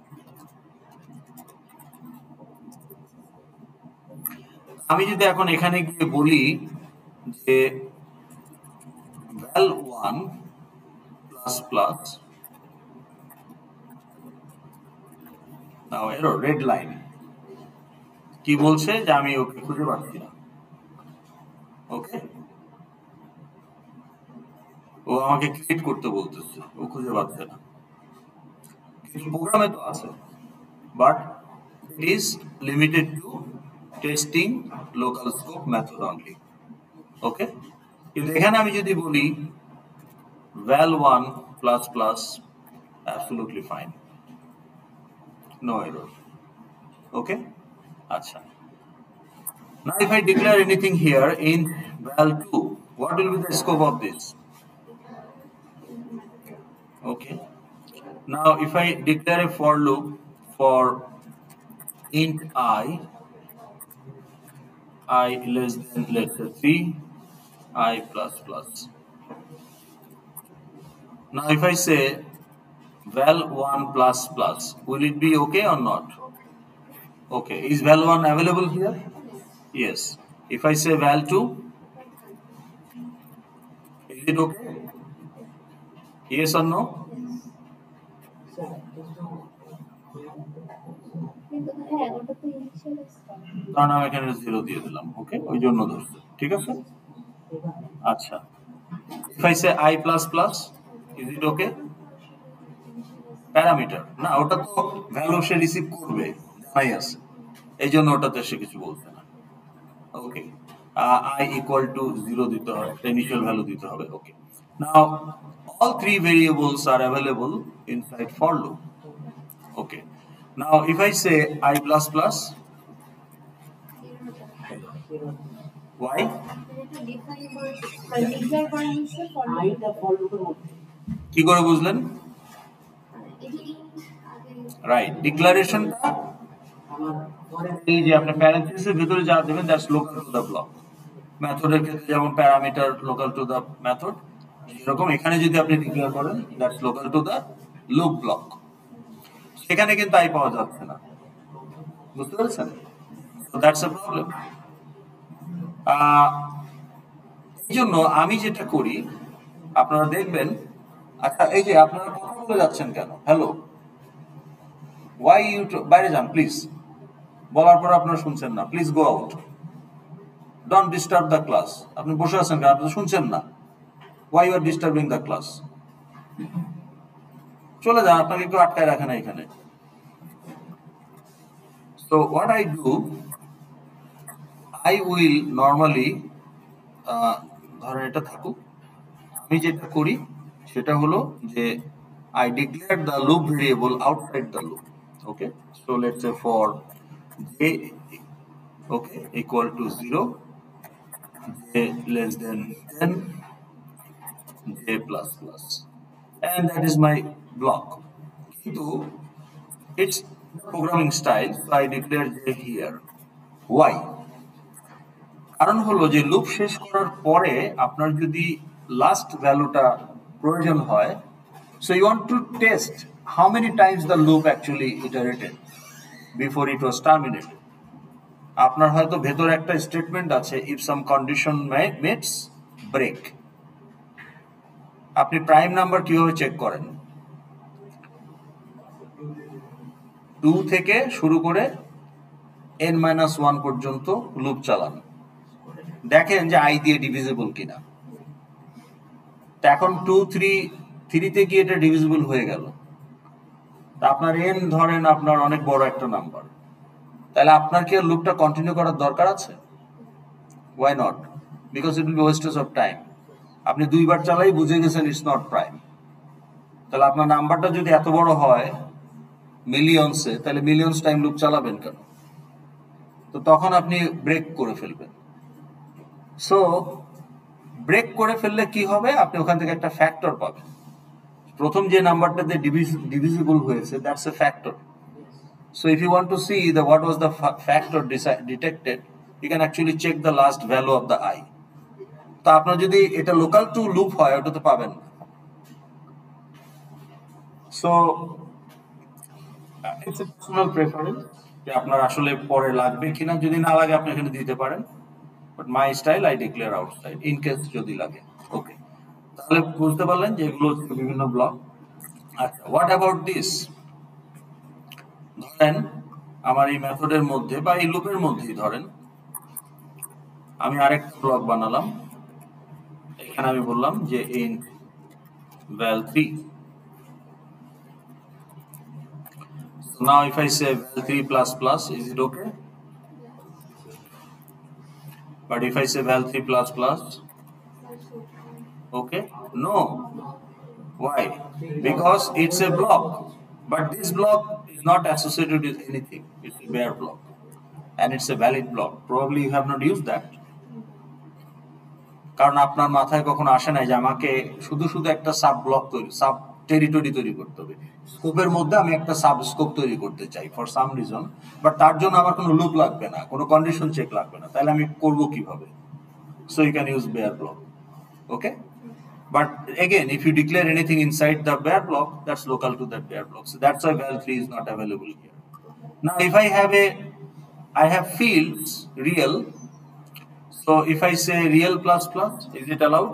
আমি যদি এখন এখানে গিয়ে বলি যে val one plus plus, now error red line কি বলছে যে আমি ওকে খুঁজে পাচ্ছি না, ওকে, ও আমাকে ক্রিয়েট করতে বলতেছে, ও খুঁজে পাচ্ছে না, কিন্তু প্রোগ্রামে তো আছে, but it is limited to testing local scope method only, okay. কিন্তু এখানে আমি যদি বলি val one plus plus, absolutely fine, no error, okay, acha. Now if I declare anything here in val two, what will be the scope of this? Okay, now if I declare a for loop for int I, I less than, let's say three, I plus plus. Now if I say val one plus plus, will it be okay or not? Okay, is val one available here? Yes. If I say val two, is it okay? Yes or no? কিন্তু হ্যাঁ, ওটা তো কারণ আমি এখানে zero দিয়ে দিলাম, ওকে, ওই জন্য ধরছে, ঠিক আছে। আচ্ছা, if I say I plus plus, is it okay? Parameter না, ওটা তো ভ্যালু সে রিসিভ করবে, জানাই আছে, এই জন্য ওটাতে সে কিছু বলছে না। ওকে, I equal to zero দিতে হবে, ইনিশিয়াল ভ্যালু দিতে হবে। ওকে, নাও all three variables are available inside for loop. Okay, now if I say I plus plus, why? কি করে বুঝলেন? রাইট, ডিক্লারেশনটা এই যে আপনি প্যারেন্থেসিসের ভিতরে যা দেবেন that's local to the block. মেথডের ক্ষেত্রে যেমন parameter local to the method, এরকম এখানে যদি আপনি ডিক্লেয়ার করেন that's local to the loop block. সেখানে কিন্তু আই পাওয়া যাচ্ছে না, বুঝতে পেরেছেন? So that's a problem. এই জন্য আমি যেটা করি, আপনারা দেখবেন, আচ্ছা এই যে আপনারা কথা বলে যাচ্ছেন কেন? হ্যালো, ওয়াই ইউ, বাইরে যান প্লিজ, বলার পর আপনারা শুনছেন না, please go out, don't disturb the class. আপনি বসে আছেন কেন? আপনি তো শুনছেন না, why you are disturbing the class? চলে যান, আপনাকে কেউ আটকায় রাখে না এখানে। So what I do, I will normally, ধরেন এটা থাকুক, আমি যেটা করি সেটা হলো যে I declare the loop variable outside the loop. Okay, so let's say for j, okay, equal to zero, j less than ten, j plus plus, and that is my block. Kintu it's programming style, so I declare j here. Why? কারণ হলো যে loop শেষ করার পরে আপনার যদি last ভ্যালুটা প্রয়োজন হয়, so you want to test how many times the loop actually iterated before it was terminated. আপনার হয়তো ভেতরে একটা স্টেটমেন্ট আছে, if some condition meets break. আপনি প্রাইম নাম্বার কিভাবে চেক করেন? টু থেকে শুরু করে n মাইনাস ওয়ান পর্যন্ত লুপ চালান, দেখেন যে আই দিয়ে ডিভিজিবল কিনা। এখন টু থ্রি থ্রিতে গিয়ে এটা ডিভিজিবল হয়ে গেল, আপনার এন ধরেন আপনার অনেক বড় একটা নাম্বার, তাহলে আপনার কি লুপটা কন্টিনিউ করার দরকার আছে? Why not? Because it will be wastage of time. আপনি দুইবার চালাই বুঝে গেছেন ইটস নট প্রাইম, তাহলে আপনার নাম্বারটা যদি এত বড় হয় মিলিয়নসে, তাহলে মিলিয়নস টাইম লুপ চালাবেন কেন? তো তখন আপনি ব্রেক করে ফেলবেন। সো ব্রেক করে ফেললে কি হবে, আপনি ওখান থেকে একটা ফ্যাক্টর পাবেন। প্রথম যে নাম্বারটাতে ডিভিজিবল হয়েছে that's a factor. So if you want to see the what was the factor detected, you can actually check the last value of the i. তো আপনার যদি এটা লোকাল টু লুপ হয় ওটা তো পাবেন না। So it's a personal preference যে আপনার আসলে পরে লাগবে কিনা, যদি না লাগে আপনি এখানে দিতে পারেন, but my style I declare outside in case যদি লাগে। ওকে, তাহলে বুঝতে পারলেন যে এগুলো হচ্ছে বিভিন্ন ব্লক। আচ্ছা, হোয়াট অ্যাবাউট দিস? ধরেন আমার এই মেথডের মধ্যে বা এই লুপের মধ্যেই ধরেন আমি আরেকটা ব্লক বানালাম, এখানে আমি বললাম যে int val three. So now if I say val three plus plus, is it okay? But if I say val three plus plus, okay? No. Why? Because it's a block. But this block is not associated with anything. It's a bare block. And it's a valid block. Probably you have not used that. কারণ আপনার মাথায় কখনো আসে নাই যে আমাকে শুধু শুধু একটা সাব ব্লক তৈরি, সাব টেরিটরি তৈরি করতে হবে। স্কোপের মধ্যে আমি একটা সাব স্কোপ তৈরি করতে চাই ফর সাম রিজন, বাট তার জন্য আমার কোনো লুপ লাগবে না, কোনো কন্ডিশন চেক লাগবে না, তাহলে আমি করব কিভাবে? So you can use bare block. Okay, but again if you declare anything inside the bare block, that's local to that bare block, so that's why val three is not available here. Now if I have a I have fields real, so if I say real plus plus, is it allowed?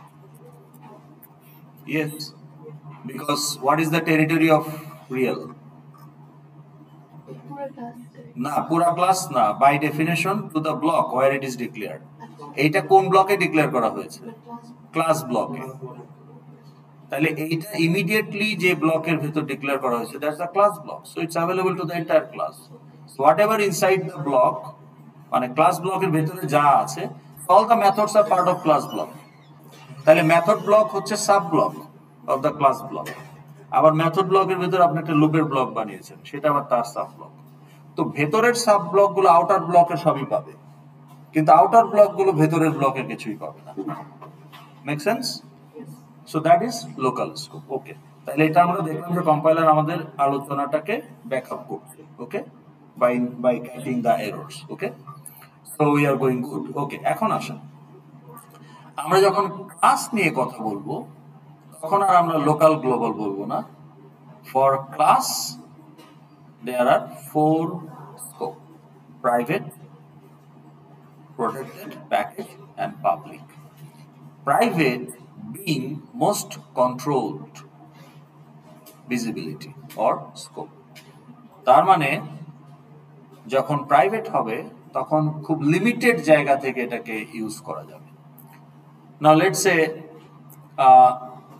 Yes, because what is the territory of real? না পুরা class না, by definition to the block where it is declared. এইটা কোন ব্লকে declare করা হয়েছে? Class ব্লকে। তাহলে এইটা ইমিডিয়েটলি যে ব্লকের ভিতর ডিক্লেয়ার করা হয়েছে, that's the class block, so it's available to the entire class. So whatever inside the block, মানে ক্লাস ব্লকের ভিতরে যা আছে, all the methods are part of class block. তাহলে মেথড ব্লক হচ্ছে sub block of the class block. আবার মেথড ব্লকের ভিতরে আপনি একটা লুপের ব্লক বানিয়েছেন, সেটা আবার তার সাব ব্লক। তো ভেতরের সাব ব্লক গুলো আউটার ব্লকের সবই পাবে, কিন্তু আউটার ব্লক গুলো ভেতরের ব্লকের কিছুই পাবে না। Make sense? So that is local scope. Okay, তাহলে এটা আমরা দেখলাম যে কম্পাইলার আমাদের আলোচনাটাকে ব্যাকআপ করছে। Okay, by by catching the errors. Okay, so we are going good. Okay, এখন আসেন আমরা যখন ক্লাস নিয়ে কথা বলবো তখন আর আমরা লোকাল গ্লোবাল বলবো না। For class there are four scope: private, protected, package, and public. Private being most controlled visibility or scope. তার মানে যখন প্রাইভেট হবে তখন খুব লিমিটেড জায়গা থেকে এটাকে ইউজ করা যাবে। Now let's say uh,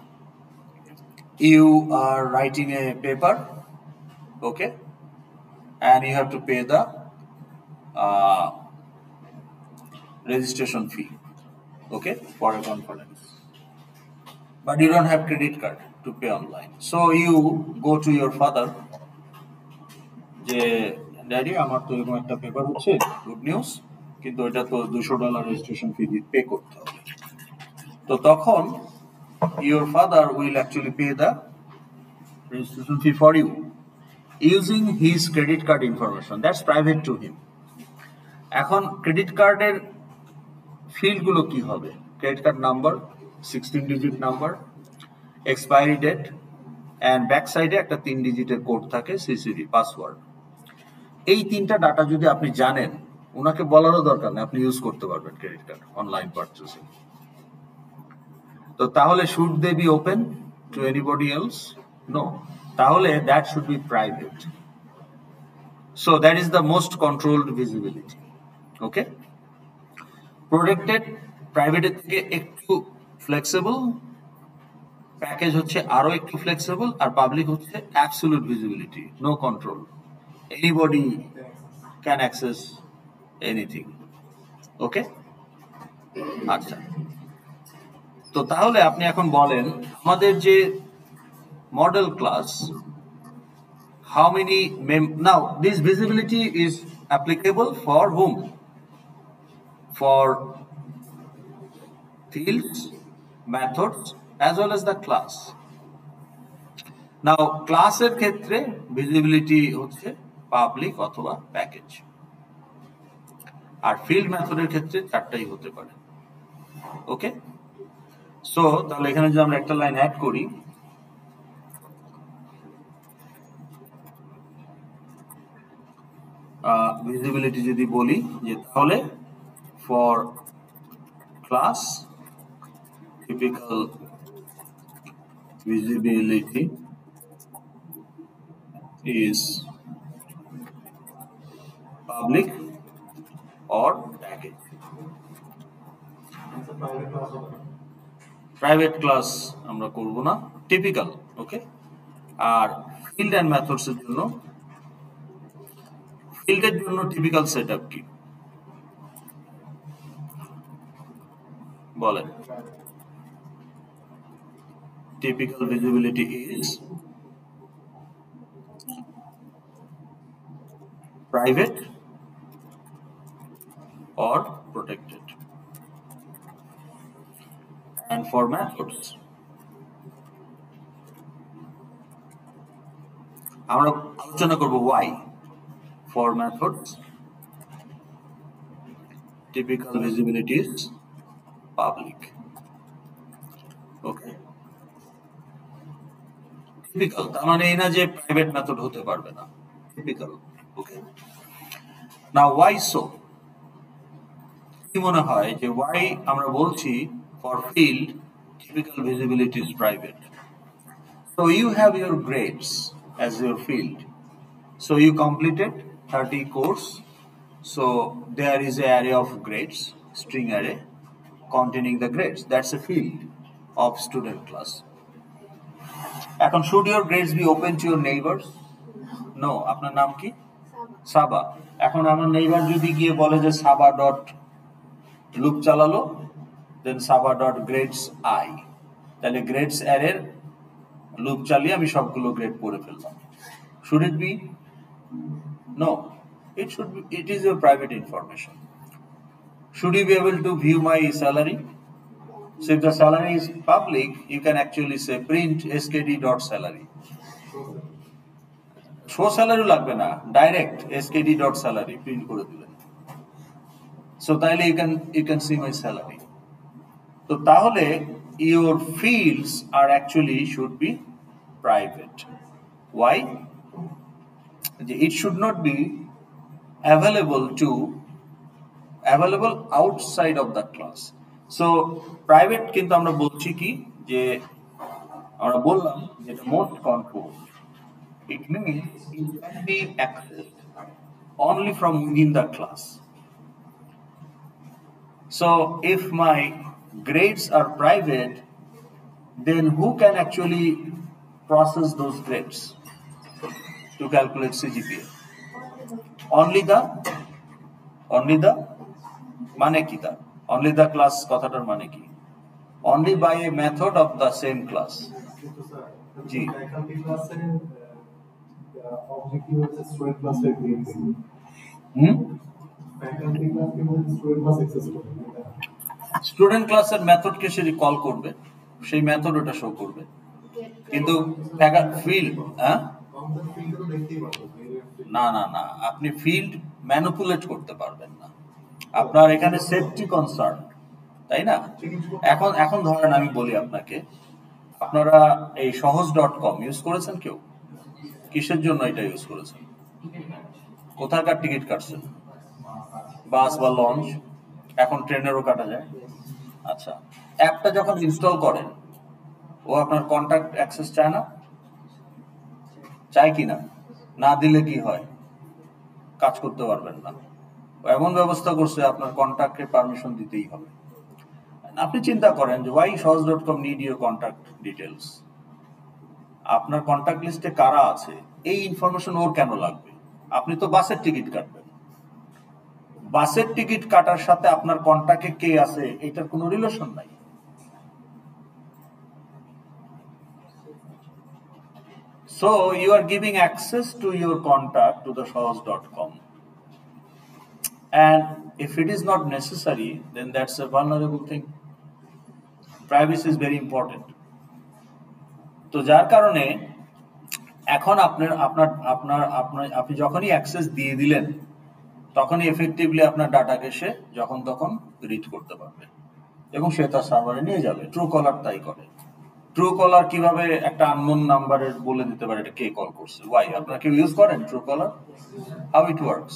you are writing a paper, okay, and you have to pay the uh, registration fee, okay, for a conference, but you don't have credit card to pay online, so you go to your father যে daddy আমার তো এরকম একটা paper হচ্ছে, good news, কিন্তু এটা তো দুশো ডলার রেজিস্ট্রেশন ফি পে করতে হবে। তো তখন your father will actually pay the registration fee for you using his credit card information. That's private to him. এখন ক্রেডিট কার্ডের ফিল্ড গুলো কি হবে? Credit card number, sixteen digit number, expiry date, and back সাইডে একটা তিন ডিজিটের code থাকে, সিসিডি পাসওয়ার্ড। এই তিনটা ডাটা যদি আপনি জানেন, ওনাকে বলারও দরকার নেই, আপনি ইউজ করতে পারবেন ক্রেডিট কার্ড অনলাইন পারচেসিং। তো তাহলে should they be open to anybody else? No, তাহলে that should be private. So that is the most controlled visibility. Okay, protected প্রাইভেটের থেকে একটু ফ্লেক্সিবল, প্যাকেজ হচ্ছে আরো একটু ফ্লেক্সিবল, আর পাবলিক হচ্ছে absolute visibility, no control, anybody can access anything. Okay, আচ্ছা, তো তাহলে আপনি এখন বলেন আমাদের যে model class, how many now this visibility is applicable for hmm? For fields, methods, as well as the class. Now class এর ক্ষেত্রে ভিজিবিলিটি হচ্ছে পাবলিক অথবা প্যাকেজ, আর ফিল্ড মেথডের ক্ষেত্রে চারটাই হতে পারে। ওকে, সো তাহলে এখানে যদি আমরা একটা লাইন অ্যাড করি, ভিজিবিলিটি যদি বলি যে তাহলে for class typical visibility is public or package. Private class আমরা করব না, typical. Okay, R field and methods এর জন্য, field এর জন্য typical setup কি বলেন? Typical visibility is private or protected. And for methods, আমরা আলোচনা করব why. For methods, typical visibility is public. Okay. Typical তার মানে এই না যে প্রাইভেট মেথড হতে পারবে না, typical. Okay, now why so? কি মনে হয় যে ওয়াই আমরা বলছি for field typical visibility is private? So you have your grades as your field, so you completed thirty course. So there is an array of grades, string array containing the grades. That's a field of student class. এখন should your grades be open to your neighbors? No. আপনার নাম কি? সাবা। এখন আমার neighbour যদি গিয়ে বলে যে সাবা ডট লুপ চালালো, then Saba dot grades i, তাহলে গ্রেডস অ্যারের লুপ চালিয়ে আমি সবগুলো গ্রেড পড়ে ফেললাম। Should it be? No. It should be. It is your private information. Should you be able to view my salary? So if the salary is public, you can actually say print skd.salary. Show salary লাগবে না, direct skd.salary print করে দিলেন। So তাহলে you can you can see my salary. তো তাহলে your fields are actually should be private. Why? It should not be available to available outside of that class. So private কিন্তু আমরা বলছি কি যে আমরা বললাম যেটা most control. It means it can be accessed only from within the class. So if my grades are private, then who can actually process those grades to calculate C G P A? Only the only the মানে কি তা only the class কথাটার মানে কি? Only by a method of the same class. জি objective হচ্ছে student ক্লাসের grade hmm faculty class এবং স্টুডেন্ট ক্লাস অ্যাক্সেস করবে স্টুডেন্ট ক্লাসের মেথডকে সে কল করবে, সেই মেথড ওটা শো করবে, কিন্তু ফিল্ড হ্যাঁ না না না আপনি ফিল্ড ম্যানিপুলেট করতে পারবেন না, আপনার এখানে সেফটি কনসার্ন, তাই না? এখন এখন ধরেন আমি বলি আপনাকে, আপনারা এই সহজ ডট কম ইউজ করেছেন কেউ? কিসের জন্য এটা ইউজ করেছেন? কোথাকার টিকিট কাটছেন? বাস বা লঞ্চ, এখন ট্রেনেরও কাটা যায়। আচ্ছা, অ্যাপটা যখন ইনস্টল করেন ও আপনার কন্টাক্ট অ্যাক্সেস চায় না? চায় কি না? না দিলে কি হয়? কাজ করতে পারবেন না। এমন ব্যবস্থা করছে আপনার কন্টাক্টে পারমিশন দিতেই হবে। আপনি চিন্তা করেন যে why Shohoz dot com need your contact details, আপনার কন্টাক্ট লিস্টে কারা আছে এই ইনফরমেশন ওর কেন লাগবে? আপনি তো বাসের টিকিট কাটবেন, বাসের টিকিট কাটার সাথে আপনার কন্টাক্টে কে আছে এটার কোনো রিলেশন নাই। So you are giving access to your contact to the সহজ dot com, and if it is not necessary, then that's a vulnerable thing. Privacy is very important. তো যার কারণে এখন আপনার আপনার আপনার আপনার আপনি যখনই অ্যাক্সেস দিয়ে দিলেন তখনই এফেক্টিভলি আপনার ডাটাকে সে যখন তখন রিড করতে পারবে এবং সে তার সার্ভারে নিয়ে যাবে। ট্রু কলার তাই করে। ট্রু কলার কিভাবে একটা আননোন নাম্বারের বলে দিতে পারে এটা কে কল করছে? ওয়াই? আপনারা কেউ ইউজ করেন Truecaller? How it works?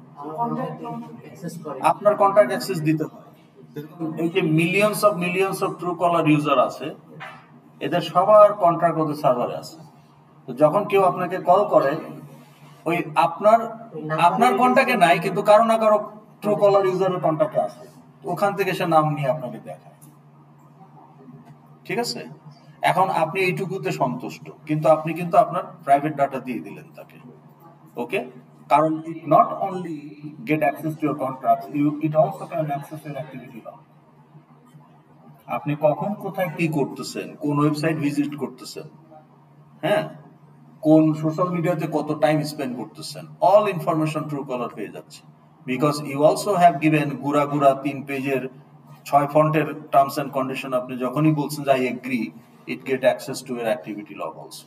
আপনার কন্টাক্ট অ্যাক্সেস দিতে হয়। এই যে millions of millions of Truecaller user আছে, এদের সবার কন্ট্রাক্ট ওদের সার্ভারে আছে। তো যখন কেউ আপনাকে কল করে, ওই আপনার আপনার কন্ট্যাক্টে নাই কিন্তু কারো না কারো ট্রু কলার ইউজারের কন্ট্যাক্টে আছে, ওখান থেকে সে নাম নিয়ে আপনাকে দেখায়। ঠিক আছে? এখন আপনি এইটুকুতে সন্তুষ্ট, কিন্তু আপনি কিন্তু আপনার প্রাইভেট ডাটা দিয়ে দিলেন তাকে। ওকে, কারণ it not only get access to your contract, you it also can access your activity log. আপনি কখন কোথায় কি করতেছেন, কোন ওয়েবসাইট ভিজিট করতেছেন, হ্যাঁ, কোন সোশ্যাল মিডিয়াতে কত টাইম স্পেন্ড করতেছেন, অল ইনফরমেশন ট্রু কলার পেয়ে যাচ্ছে। Because you also have given গুড়া গুড়া তিন পেজের ছয় ফন্টের টার্মস এন্ড কন্ডিশন, আপনি যখনই বলছেন যে I agree, it get access to your activity log also.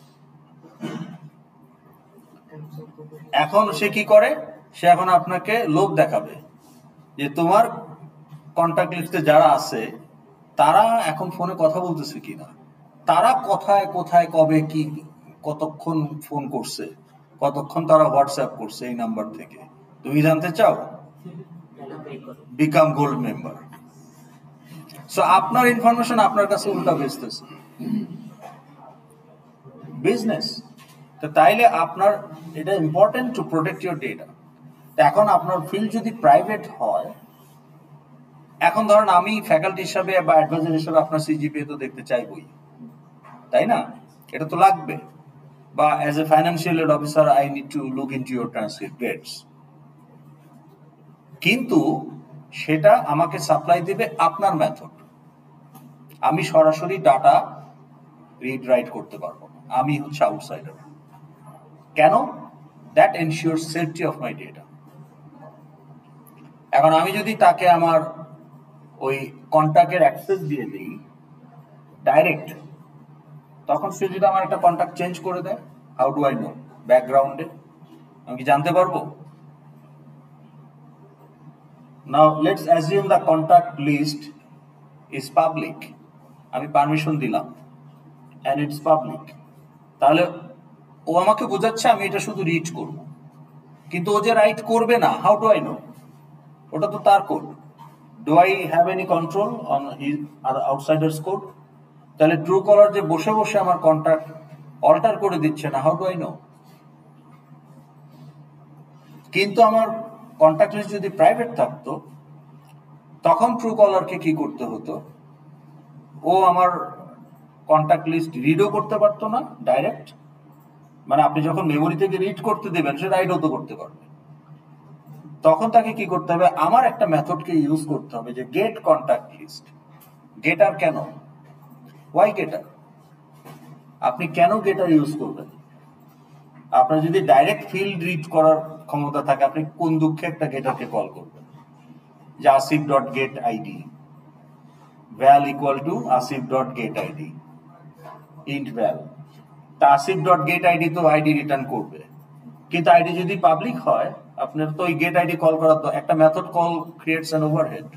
এখন সে কি করে? সে এখন আপনাকে লোভ দেখাবে যে তোমার কন্টাক্ট লিস্টে যারা আছে তারা এখন ফোনে কথা বলতেছে কিনা, তারা কোথায় কোথায় কবে কি কতক্ষণ ফোন করছে, কতক্ষণ তারা হোয়াটসঅ্যাপ করছে এই নাম্বার থেকে। তুমি জানতে চাও? Become gold member. সো আপনার ইনফরমেশন আপনার কাছে উল্টা বেচতেছে, বিজনেস। তো তাইলে আপনার এটা important to protect your data. এখন আপনার ফিল্ড যদি প্রাইভেট হয়, এখন ধরেন আমি ফ্যাকাল্টি হিসাবে বা অ্যাডভাইজার হিসাবে আপনার সিজিপিএ তো দেখতে চাইবই, তাই না? এটা তো লাগবে। বা as a financial aid officer I need to look into your transcript grades. কিন্তু সেটা আমাকে সাপ্লাই দিবে আপনার মেথড। আমি সরাসরি ডাটা রিড রাইট করতে পারবো না, আমি হচ্ছে আউটসাইডার। কেন? That ensure safety of my data. এখন আমি যদি তাকে আমার ওই কন্ট্যাক্টের অ্যাক্সেস দিয়ে দিই ডাইরেক্ট, তখন সে যদি আমার একটা কন্ট্যাক্ট চেঞ্জ করে দেয়, হাউ ডু আই নো? ব্যাকগ্রাউন্ডে আমি কি জানতে পারবো? Now let's assume the contact list is public. আমি পারমিশন দিলাম অ্যান্ড ইটস পাবলিক। তাহলে ও আমাকে বোঝাচ্ছে আমি এটা শুধু রিড করব, কিন্তু ও যে রাইট করবে না, হাউ ডু আই নো? ওটা তো তার code. Do I have any control on his or outsiders code? তাহলে ট্রু কলার যে বসে বসে আমার কন্ট্রাক্ট অল্টার করে দিচ্ছে না, হাউ ডু আই নো? কিন্তু আমার কন্ট্যাক্ট লিস্ট যদি প্রাইভেট থাকতো, তখন ট্রু কলারকে কি করতে হতো? ও আমার কন্ট্যাক্ট লিস্ট রিডও করতে পারতো না ডাইরেক্ট, মানে আপনি যখন মেমোরি থেকে রিড করতে দেবেন সে রাইডও তো করতে পারবে। তখন তাকে কি করতে হবে? আমার একটা মেথডকে ইউজ করতে হবে, যে গেট কন্ট্যাক্ট লিস্ট। গেটার কেন? Why getter? আপনি কেন গেটার ইউজ করবেন? আপনার যদি ডাইরেক্ট ফিল্ড রিড করার ক্ষমতা থাকে, আপনি কোন দুঃখে একটা গেটারকে কল করবেন? যে Asif dot get ID val equal to Asif dot get ID int val. তা আসিফ ডট গেট আইডি তো আইডি রিটার্ন করবে, কিন্তু আইডি যদি পাবলিক হয়, আপনার তো ওই গেট আইডি কল করার তো একটা method call creates an overhead,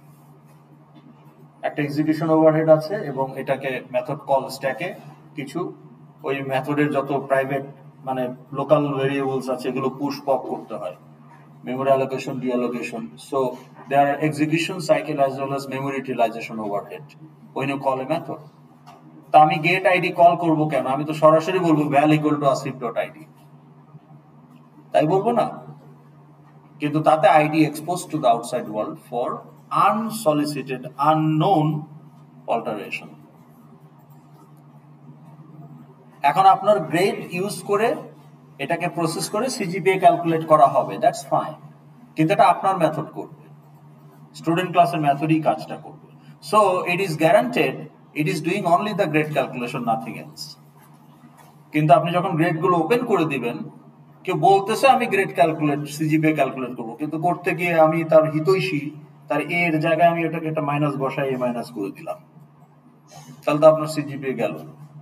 একটা এক্সিকিউশন ওভারহেড আছে, এবং এটাকে মেথড কল স্ট্যাকে কিছু ওই মেথডের যত প্রাইভেট মানে লোকাল ভেরিয়েবলস আছে এগুলো পুশ পপ করতে হয়, memory allocation, deallocation. So there are execution cycle as well as memory utilization overhead when you call a method. তা আমি গেট আইডি কল করব কেন? আমি তো সরাসরি বলবো val equal to Asif dot ID, তাই বলবো না? কিন্তু তাতে ID expose to the outside world for unsolicited unknown alteration. এখন আপনার গ্রেড ইউজ করে এটাকে প্রসেস করে সিজিপিএ ক্যালকুলেট করা হবে, দ্যাটস ফাইন, কিন্তু এটা আপনার মেথড করবে, স্টুডেন্ট ক্লাসের মেথডই কাজটা করবে। So it is guaranteed it is doing only the grade calculation, nothing else. কিন্তু আপনি যখন গ্রেডগুলো ওপেন করে দিবেন, কেউ বলতেছে আমি গ্রেড ক্যালকুলেট সিজিপিএ ক্যালকুলেট করবো, কিন্তু করতে গিয়ে আমি তার হিতৈষী তার এ এর জায়গায় আমি এটাকে একটা মাইনাস বসাই এ মাইনাস করে দিলাম, তাহলে তো আপনার সিজিপিএ গেল,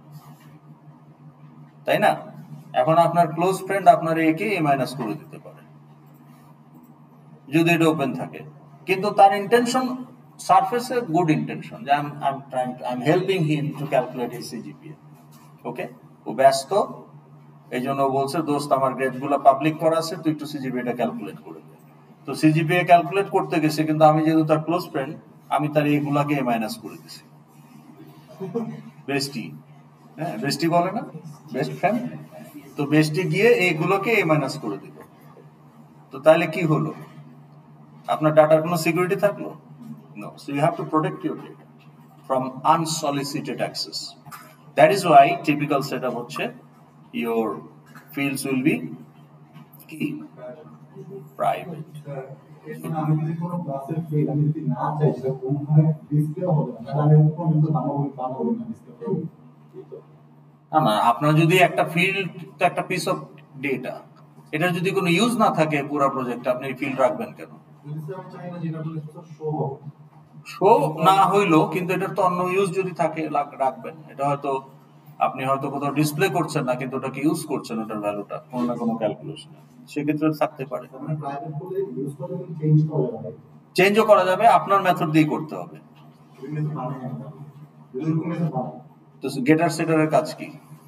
তাই না? এখন আপনার ক্লোজ ফ্রেন্ড আপনার এ কে এ মাইনাস করে দিতে পারে যদি এটা ওপেন থাকে, কিন্তু তার ইন্টেনশন সারফেসে গুড ইন্টেনশন, যে I am trying I am helping him to calculate his CGPA. Okay, ও ব্যস্ত, এই জন্য বলছে দোস্ত আমার গ্রেডগুলো পাবলিক করা আছে, তুই একটু সিজিপিএটা ক্যালকুলেট করে দে। তো সিজিপিএ ক্যালকুলেট করতে গেছে, কিন্তু আমি যেহেতু তার ক্লোজ ফ্রেন্ড, আমি তার এগুলাকে এ মাইনাস করে দিছি। বেস্টি, হ্যাঁ বেস্টি বলে না, বেস্ট ফ্রেন্ড, তো বেস্টি গিয়ে এইগুলোকে এ মাইনাস করে দিল। তো তাহলে কি হলো? আপনার ডাটার কোনো সিকিউরিটি থাকলো? No. So you have to protect your data from unsolicited access. That is why typical setup হচ্ছে ইউর ফিল্ডস উইল বি কি প্রাইভেট। আমি যদি কোনো ক্লাসের ফিল্ড আমি যদি না চাই সেটা কোনভাবে ডিসপ্লে হবে না, তাহলে আমি কোনো কিন্তু বানাবো বানাবো না ডিসপ্লে করব। না না, আপনার যদি একটা ফিল্ড তো একটা পিস অফ ডেটা, এটার যদি কোনো ইউজ না থাকে পুরো প্রজেক্টে, আপনি ফিল্ড রাখবেন কেন? যদি আমি চাই না যেটা বলে সেটা শো হবে, শো না হইলো, কিন্তু এটার তো অন্য ইউজ যদি থাকে রাখবেন। এটা হয়তো আপনি হয়তো কোথাও ডিসপ্লে করছেন না, কিন্তু ওটাকে ইউজ করছেন, ওটার ভ্যালুটা কোনো না কোনো ক্যালকুলেশনে, সেক্ষেত্রে থাকতে পারে। মানে প্রাইভেট করলে ইউজ করলে চেঞ্জ করা যাবে, চেঞ্জও করা যাবে, আপনার মেথড দিয়ে করতে হবে। যদি মেথড বানাই না, যদি কোনো মেথড বানাই, তো গেটার সেটারের কাজ কি?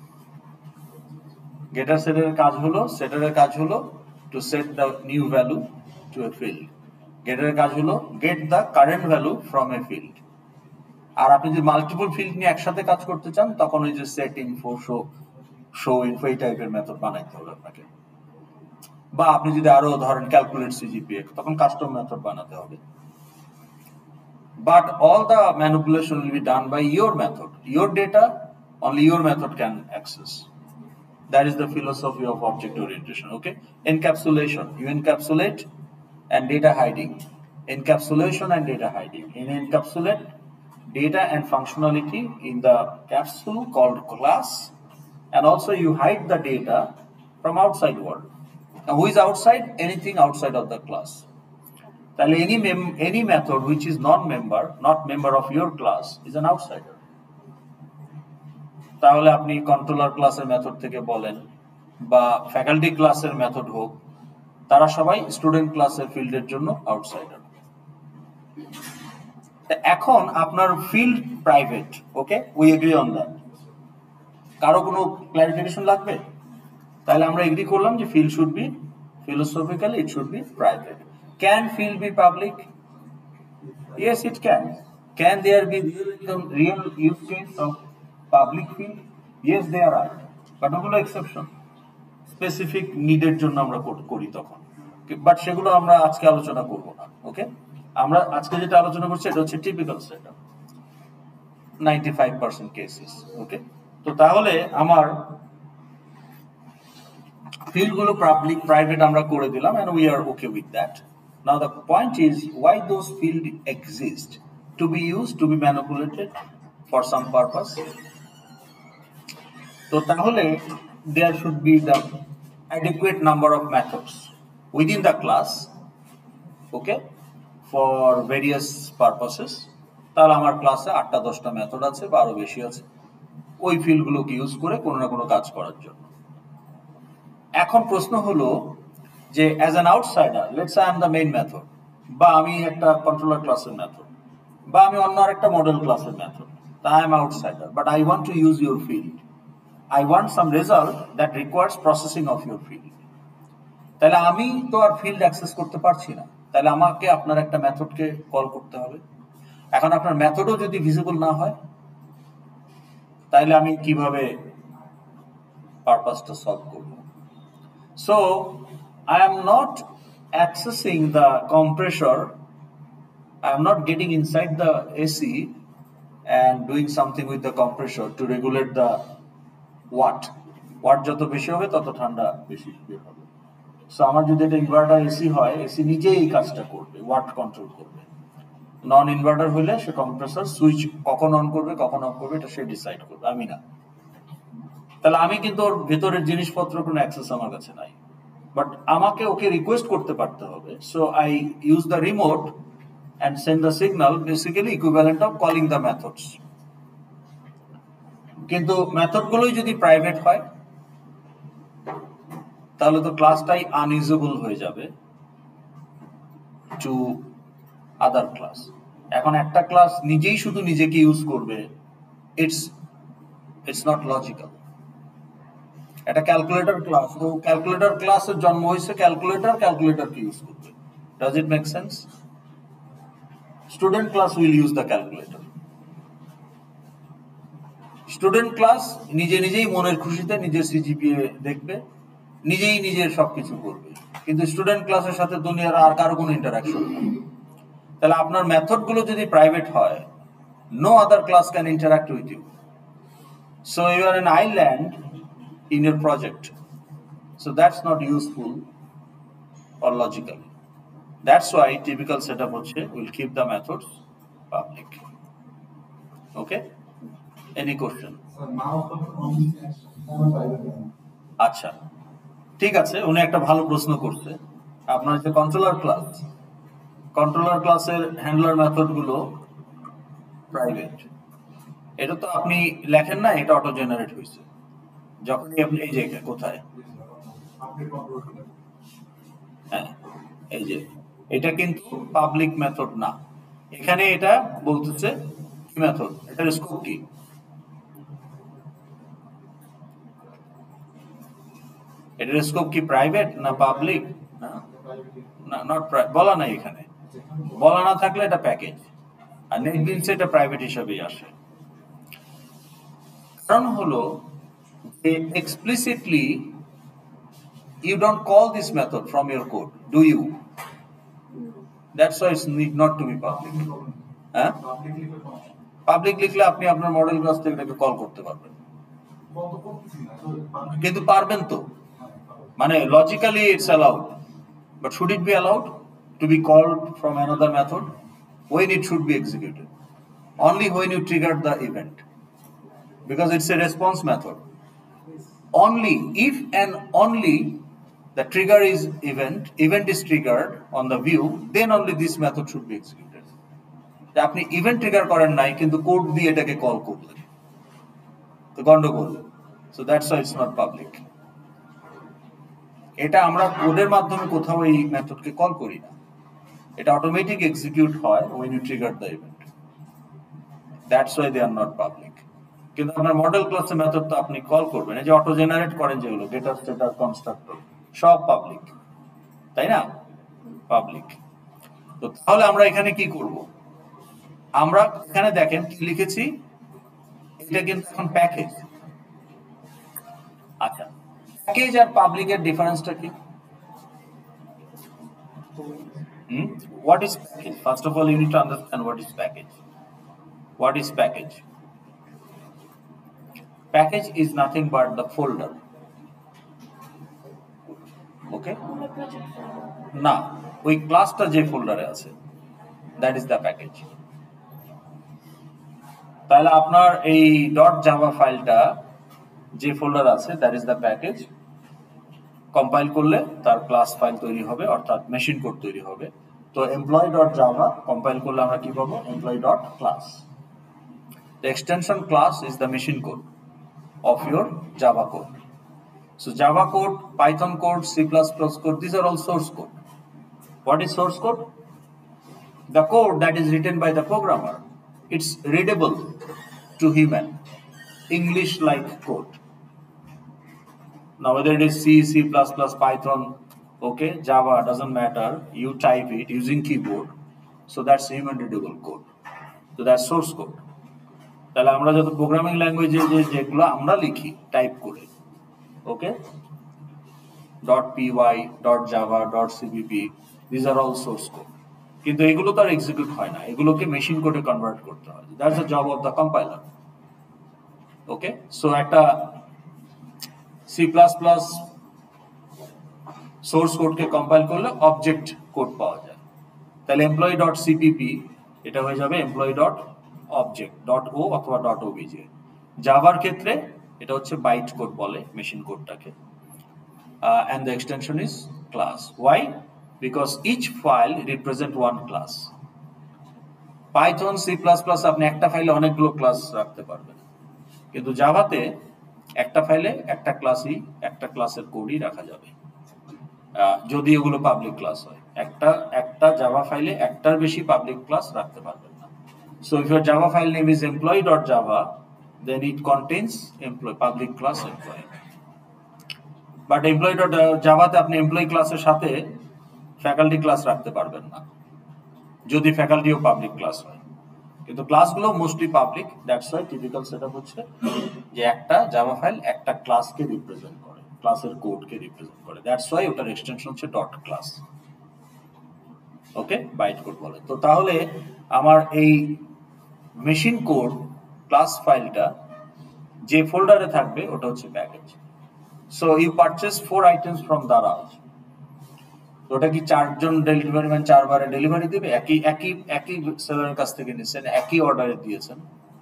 গেটার সেটারের কাজ হলো সেটারের কাজ হলো to set the new value to a field. গেটারের কাজ হলো get the current value from a field. আর আপনি যদি মাল্টিপল ফিল্ড নিয়ে একসাথে কাজ করতে চান, তখন ওই যে set info, show show info, এই টাইপের মেথড বানাইতে হবে আপনাকে। বা আপনি যদি আরো ধরেন ক্যালকুলেট সিজিপিএ, তখন কাস্টম মেথড বানাতে হবে। But all the manipulation will be done by your method. Your data, only your method can access. That is the philosophy of object orientation. Okay, encapsulation. You encapsulate and data hiding. Encapsulation and data hiding. In encapsulate data and functionality in the capsule called class, and also you hide the data from outside world. Now, who is outside? Anything outside of the class. তাহলে any mem any method which is non-member, not member of your class, is an outsider. তাহলে আপনি controller ক্লাসের method থেকে বলেন বা faculty ক্লাসের method হোক, তারা সবাই স্টুডেন্ট ক্লাসের ফিল্ডের জন্য আউটসাইডার। এখন আপনার field private, okay, we agree on that. কারো কোনো ক্লারিফিকেশন লাগবে? তাহলে আমরা এগ্রি করলাম যে field should be philosophically it should be private. Can field be public? Yes, it can. Can there be real, real use case of public field? Yes, there are. But ওগুলো exception, specific নিডের জন্য আমরা করি তখন, but সেগুলো আমরা আজকে আলোচনা করব না। ওকে, আমরা আজকে যেটা আলোচনা করছি এটা হচ্ছে typical setup, ninety five percent cases. Okay, তো তাহলে আমার ফিল্ডগুলো পাবলিক প্রাইভেট আমরা করে দিলাম, and we are okay with that. Now the point is why those fields exist, to be used, to be manipulated for some purpose. So তাহলে there should be the adequate number of methods within the class, okay, for various purposes. তাহলে আমার ক্লাসে আটটা দশটা method আছে বা আরো বেশি আছে, ওই ফিল্ডগুলোকে ইউজ করে কোনো না কোনো কাজ করার জন্য। এখন প্রশ্ন হলো যে as an outsider, let's say I am the main method, বা আমি একটা কন্ট্রোলার ক্লাসের মেথড, বা আমি অন্য আরেকটা মডেল ক্লাসের মেথড, তা I am outsider, but I want to use your field, I want some result that requires processing of your field. তাহলে আমি তো আর ফিল্ড অ্যাক্সেস করতে পারছি না, তাহলে আমাকে আপনার একটা মেথডকে কল করতে হবে। এখন আপনার মেথডও যদি ভিজিবল না হয়, তাহলে আমি কিভাবে পারপাসটা সলভ করব? So I am not accessing the compressor, I am not getting inside the A C and doing something with the compressor to regulate the watt. Watt যত বেশি হবে তত ঠান্ডা বেশি বের হবে। সো আমার যদি এটা ইনভার্টার এসি হয়, এসি নিজেই এই কাজটা করবে, ওয়াট কন্ট্রোল করবে। নন ইনভার্টার হলে সে কম্প্রেসর সুইচ কখন অন করবে কখন অফ করবে এটা সে ডিসাইড করবে, আমি না। তাহলে আমি কিন্তু ওর ভেতরের জিনিসপত্র কোনো অ্যাক্সেস আমার কাছে নাই, বাট আমাকে ওকে রিকোয়েস্ট করতে পারতে হবে। So I use the remote and send the signal, basically equivalent of calling the methods. কিন্তু মেথডগুলোই যদি প্রাইভেট হয়, তাহলে তো ক্লাসটাই আনইউজেবল হয়ে যাবে টু আদার ক্লাস। এখন একটা ক্লাস নিজেই শুধু নিজেকে ইউজ করবে, ইটস ইটস নট লজিক্যাল। একটা ক্যালকুলেটর ক্লাস, তো ক্যালকুলেটর ক্লাসের জন্ম হয়েছে ক্যালকুলেটর, ক্যালকুলেটরকে ইউজ করবে। Does it make sense? Student class will use the calculator. Student class নিজে নিজেই মনের খুশিতে নিজের সিজিপিএ দেখবে, নিজেই নিজের সবকিছু করবে, কিন্তু স্টুডেন্ট ক্লাসের সাথে দুনিয়ার আর কারো কোনো ইন্টারাকশন নেই। তাহলে আপনার মেথডগুলো যদি প্রাইভেট হয়, no other class can interact with you. So you are an island in your project, so that's not useful or logical. That's why typical setup hoche will keep the methods public. Okay, any question? Sir, now for on private. আচ্ছা, ঠিক আছে, উনি একটা ভালো প্রশ্ন করছে। আপনার যে কন্ট্রোলার ক্লাস, কন্ট্রোলার ক্লাসের হ্যান্ডলার মেথড গুলো প্রাইভেট, এটা তো আপনি লেখেন না, এটা অটো জেনারেট হয়েছে যখনই আপনি এই জায়গায় কোথায়, হ্যাঁ এই যে এটা কিন্তু পাবলিক মেথড না, এখানে এটা বলতেছে কি মেথড, এটার স্কোপ কি? এটার স্কোপ কি প্রাইভেট না পাবলিক? না, নট বলা নাই এখানে, বলা না থাকলে এটা প্যাকেজ, আর নেটবিনস এটা প্রাইভেট হিসাবেই আসে। কারণ হলো explicitly You don't call this method from your code, do you? That's why it's need not to be public. হ্যাঁ পাবলিকলি তো করা পাবলিক লিখলে আপনি আপনার মডেল ক্লাস থেকে এটাকে কল করতে পারবেন, বন্ধ করতেছি না তো কিন্তু পারবেন তো, মানে logically it's allowed, but should it be allowed to be called from another method? When it should be executed? Only when you trigger the event, because it's a response method. Only if and only the trigger is event, event is triggered on the view, then only this method should be executed. আপনি event trigger করেন নাই কিন্তু code দিয়ে এটাকে call করলেন, তো গন্ডগোল। So that's why it's not public. এটা আমরা কোডের মাধ্যমে কোথাও এই মেথডকে কল করি না, এটা অটোমেটিক এক্সিকিউট হয় when you trigger the event. That's why they are not public. কিন্তু আপনার মডেল ক্লাসের মেথড তো আপনি কল করবেন, এই যে অটো জেনারেট করেন যেগুলো ডেটা স্টেটার কনস্ট্রাক্টর, সব পাবলিক, তাই না? পাবলিক। তো তাহলে আমরা এখানে কি করব? আমরা এখানে দেখেন কি লিখেছি, এটা কিন্তু এখন প্যাকেজ। আচ্ছা, প্যাকেজ আর পাবলিকের ডিফারেন্সটা কি? Hmm? What is package? First of all, you need to understand what is package. What is package? Package is nothing but the folder. Okay? আমরা প্রজেক্ট করব। না, ওই ক্লাসটা যে ফোল্ডারে আছে, that is the package. তাহলে আপনার এই ডট জাভা ফাইলটা যে ফোল্ডার আছে, that is the package. Compile করলে তার ক্লাস ফাইল তৈরি হবে, অর্থাৎ মেশিন কোড তৈরি হবে। তো এমপ্লয়ি ডট জাভা কম্পাইল করলে আমরা কি পাবো? Employee dot class. The extension class is the machine code of your Java code. So Java code, Python code, C plus plus code, these are all source code. What is source code? The code that is written by the programmer. It's readable to human, English-like code. Now whether it is C, C plus plus, Python, okay, Java, doesn't matter, you type it using keyboard, so that's human readable code. So that's source code. তাহলে আমরা যত programming ল্যাঙ্গুয়েজে যে যেগুলো আমরা লিখি type করে, okay, dot PY, dot Java, dot CPP, this are all source code, কিন্তু এগুলো তো আর এক্সিকিউট হয় না, এগুলোকে মেশিন কোডে কনভার্ট করতে হয়। That's the job of the compiler. Okay, so একটা সি প্লাস প্লাস সোর্স কোডকে কম্পাইল করলে অবজেক্ট কোড পাওয়া যায়। তাহলে এমপ্লয়ি ডট সিপিপি এটা হয়ে যাবে employee dot object dot O অথবা ডট ওবিজে। জাভার ক্ষেত্রে এটা হচ্ছে বাইট কোড বলে মেশিন কোডটাকে, and the extension is class. Why? Because each file represent one class. Python, C plus plus আপনি একটা ফাইলে অনেকগুলো ক্লাস রাখতে পারবেন, কিন্তু জাভাতে একটা ফাইলে একটা ক্লাসই, একটা ক্লাসের কোডই রাখা যাবে, যদি এগুলো পাবলিক ক্লাস হয়। একটা একটা জাভা ফাইলে একটার বেশি পাবলিক ক্লাস রাখতে পারবেন না। So if your Java file name is employee.java, then it contains employee public class employee. But employee.java তে আপনি এমপ্লয়ি ক্লাসের সাথে ফ্যাকাল্টি ক্লাস রাখতে পারবেন না, যদি ফ্যাকাল্টিও পাবলিক ক্লাস হয়। কিন্তু ক্লাসগুলো mostly public, that's why typical setup হচ্ছে যে একটা জাভা ফাইল একটা ক্লাসকে রিপ্রেজেন্ট করে, ক্লাসের কোডকে রিপ্রেজেন্ট করে। দ্যাটস ওয়াই ওটার এক্সটেনশন হচ্ছে dot class. Okay, byte code বলে। তো তাহলে আমার এই মেশিন কোড ক্লাস ফাইলটা যে ফোল্ডারে থাকবে ওটা হচ্ছে package. So you purchase four items from Daraz, ওটা কি চারজন ডেলিভারি ম্যান চারবারে ডেলিভারি দিবে? একই একই একই সেলারের কাছ থেকে নিচ্ছেন, একই অর্ডারে দিয়েছেন,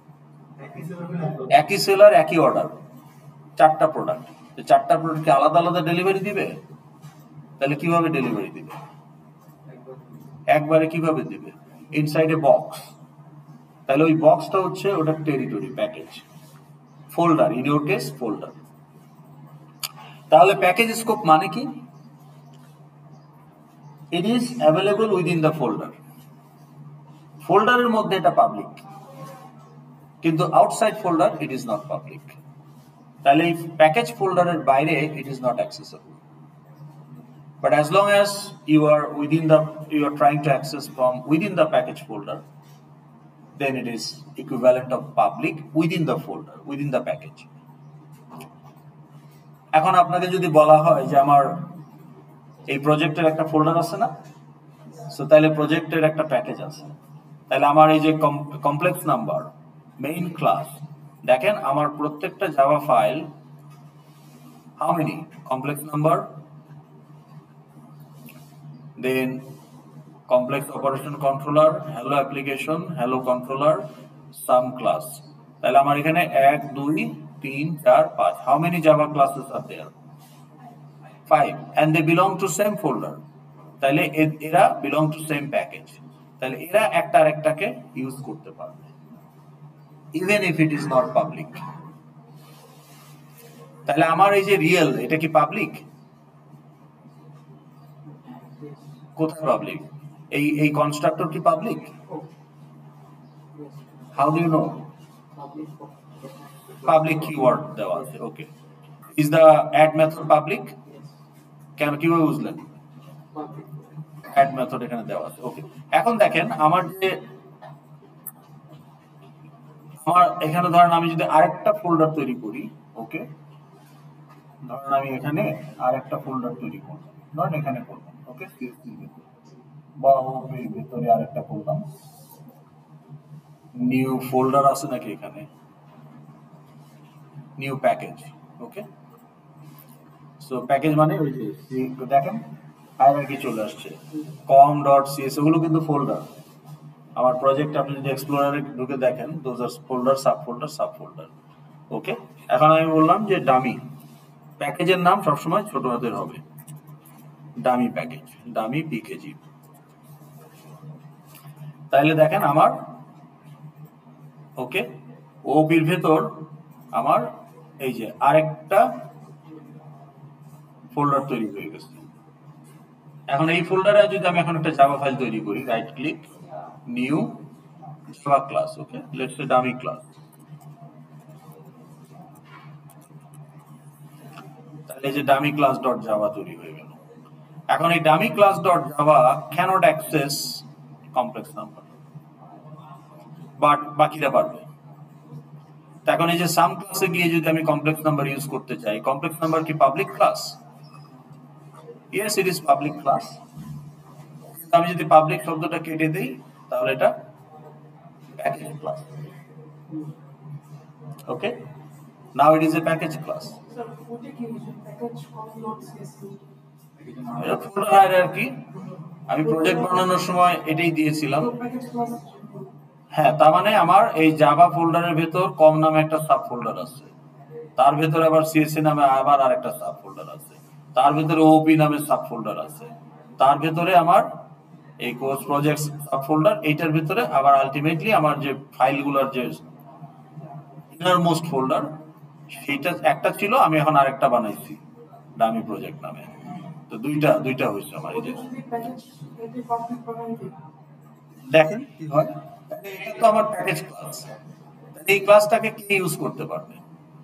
একই সেলার একই অর্ডার, চারটা প্রোডাক্ট, চারটা প্রোডাক্ট কি আলাদা আলাদা ডেলিভারি দিবে? তাহলে কিভাবে ডেলিভারি দিবে? একবারে কিভাবে দিবে? Inside a box. তাহলে ওই বক্সটা হচ্ছে ওটা territory package, folder, in your case folder. তাহলে প্যাকেজ স্কোপ মানে কি? It is available within the folder. ফোল্ডারের মধ্যে এটা পাবলিক, কিন্তু outside folder it is not public. তাহলে এই প্যাকেজ ফোল্ডারের বাইরে it is not accessible. But as long as you are within the, you are trying to access from within the package folder, then it is equivalent of public within the folder, within the package. এখন আপনাকে যদি বলা হয় যে আমার এই প্রজেক্টের একটা ফোল্ডার আছে না, সো তাহলে প্রজেক্টের একটা প্যাকেজ আছে। তাহলে আমার এই যে কমপ্লেক্স নাম্বার মেইন ক্লাস, দেখেন আমার প্রত্যেকটা Java file how many complex number, then complex operation controller, hello application, hello controller, some class. তাহলে আমার এখানে এক দুই তিন চার পাঁচ, how many Java classes are there? Five, and they belong to same folder. তাহলে এরা বিলং টু সেম প্যাকেজ, তাহলে এরা একটা আরেকটাকে ইউজ করতে পারবে even if it is not public. তাহলে আমার এই যে রিয়েল, এটা কি পাবলিক? কোথায় পাবলিক? এই এই কনস্ট্রাক্টর কি public? How do you know? Public keyword দেওয়া আছে। Okay, is the add method public? কেন, কিভাবে বুঝলেন? অ্যাড মেথড এখানে দেওয়া আছে। ওকে, এখন দেখেন আমার যে আমার এখানে ধরেন আমি যদি আরেকটা ফোল্ডার তৈরি করি, ওকে, ধরেন আমি এখানে আরেকটা ফোল্ডার তৈরি করব, ধরেন এখানে করলাম, ওকে, সিএসসি বা ওপির ভিতরে আরেকটা করলাম, নিউ ফোল্ডার আছে নাকি এখানে, new package, okay. So package মানে ওই যে দেখেন হায়ারার্কি চলে আসছে, কম ডট সিএস, ওগুলো কিন্তু ফোল্ডার। আমার প্রজেক্ট আপনি যদি এক্সপ্লোরারে ঢুকে দেখেন, those are folder, sub folder, sub folder, okay. এখন আমি বললাম যে ডামি, প্যাকেজের নাম সবসময় ছোট হাতের হবে, ডামি প্যাকেজ, ডামি পিকেজি। তাহলে দেখেন আমার, ওকে, ওপির ভেতর আমার এই যে আরেকটা ফোল্ডার তৈরি হয়ে গেছে। এখন এই ফোল্ডারে যদি আমি এখন একটা জাভা ফাইল তৈরি করি, right click, new Java class, okay, let's say dummy class. তাহলে এই যে ডামি ক্লাস ডট জাভা তৈরি হয়ে গেল। এখন এই dummy class dot Java can't access complex number, but বাকিরা পারবে। এখন এই যে সাম ক্লাসে গিয়ে যদি আমি কমপ্লেক্স নাম্বার ইউজ করতে চাই, কমপ্লেক্স নাম্বার কি public class? Yes, it is public class. আমি যদি পাবলিক শব্দটা কেটে দিই তাহলে এটা package class, okay. Now it is a package class. এটা ফোল্ডার হায়ারার্কি, আমি প্রজেক্ট বানানোর সময় এটাই দিয়েছিলাম। হ্যাঁ, তার মানে আমার এই জাভা ফোল্ডারের ভেতর কম নামে একটা সাব ফোল্ডার আছে, তার ভেতরে আবার সিএসসি নামে আবার আরেকটা সাব ফোল্ডার আছে, তার ভেতরে ওপি নামে সাব ফোল্ডার আছে, তার ভেতরে আমার এই কোর্স প্রজেক্ট সাব ফোল্ডার, এইটার ভেতরে আবার আলটিমেটলি আমার যে ফাইলগুলোর যে ইনারমোস্ট ফোল্ডার, সেইটা একটা ছিল, আমি এখন আরেকটা বানাইছি ডামি প্রজেক্ট নামে। তো দুইটা দুইটা হয়েছে আমার। এই যে দেখেন কি হয়, এটা তো আমার প্যাকেজ ক্লাস, এই ক্লাসটাকে কে ইউজ করতে পারবে?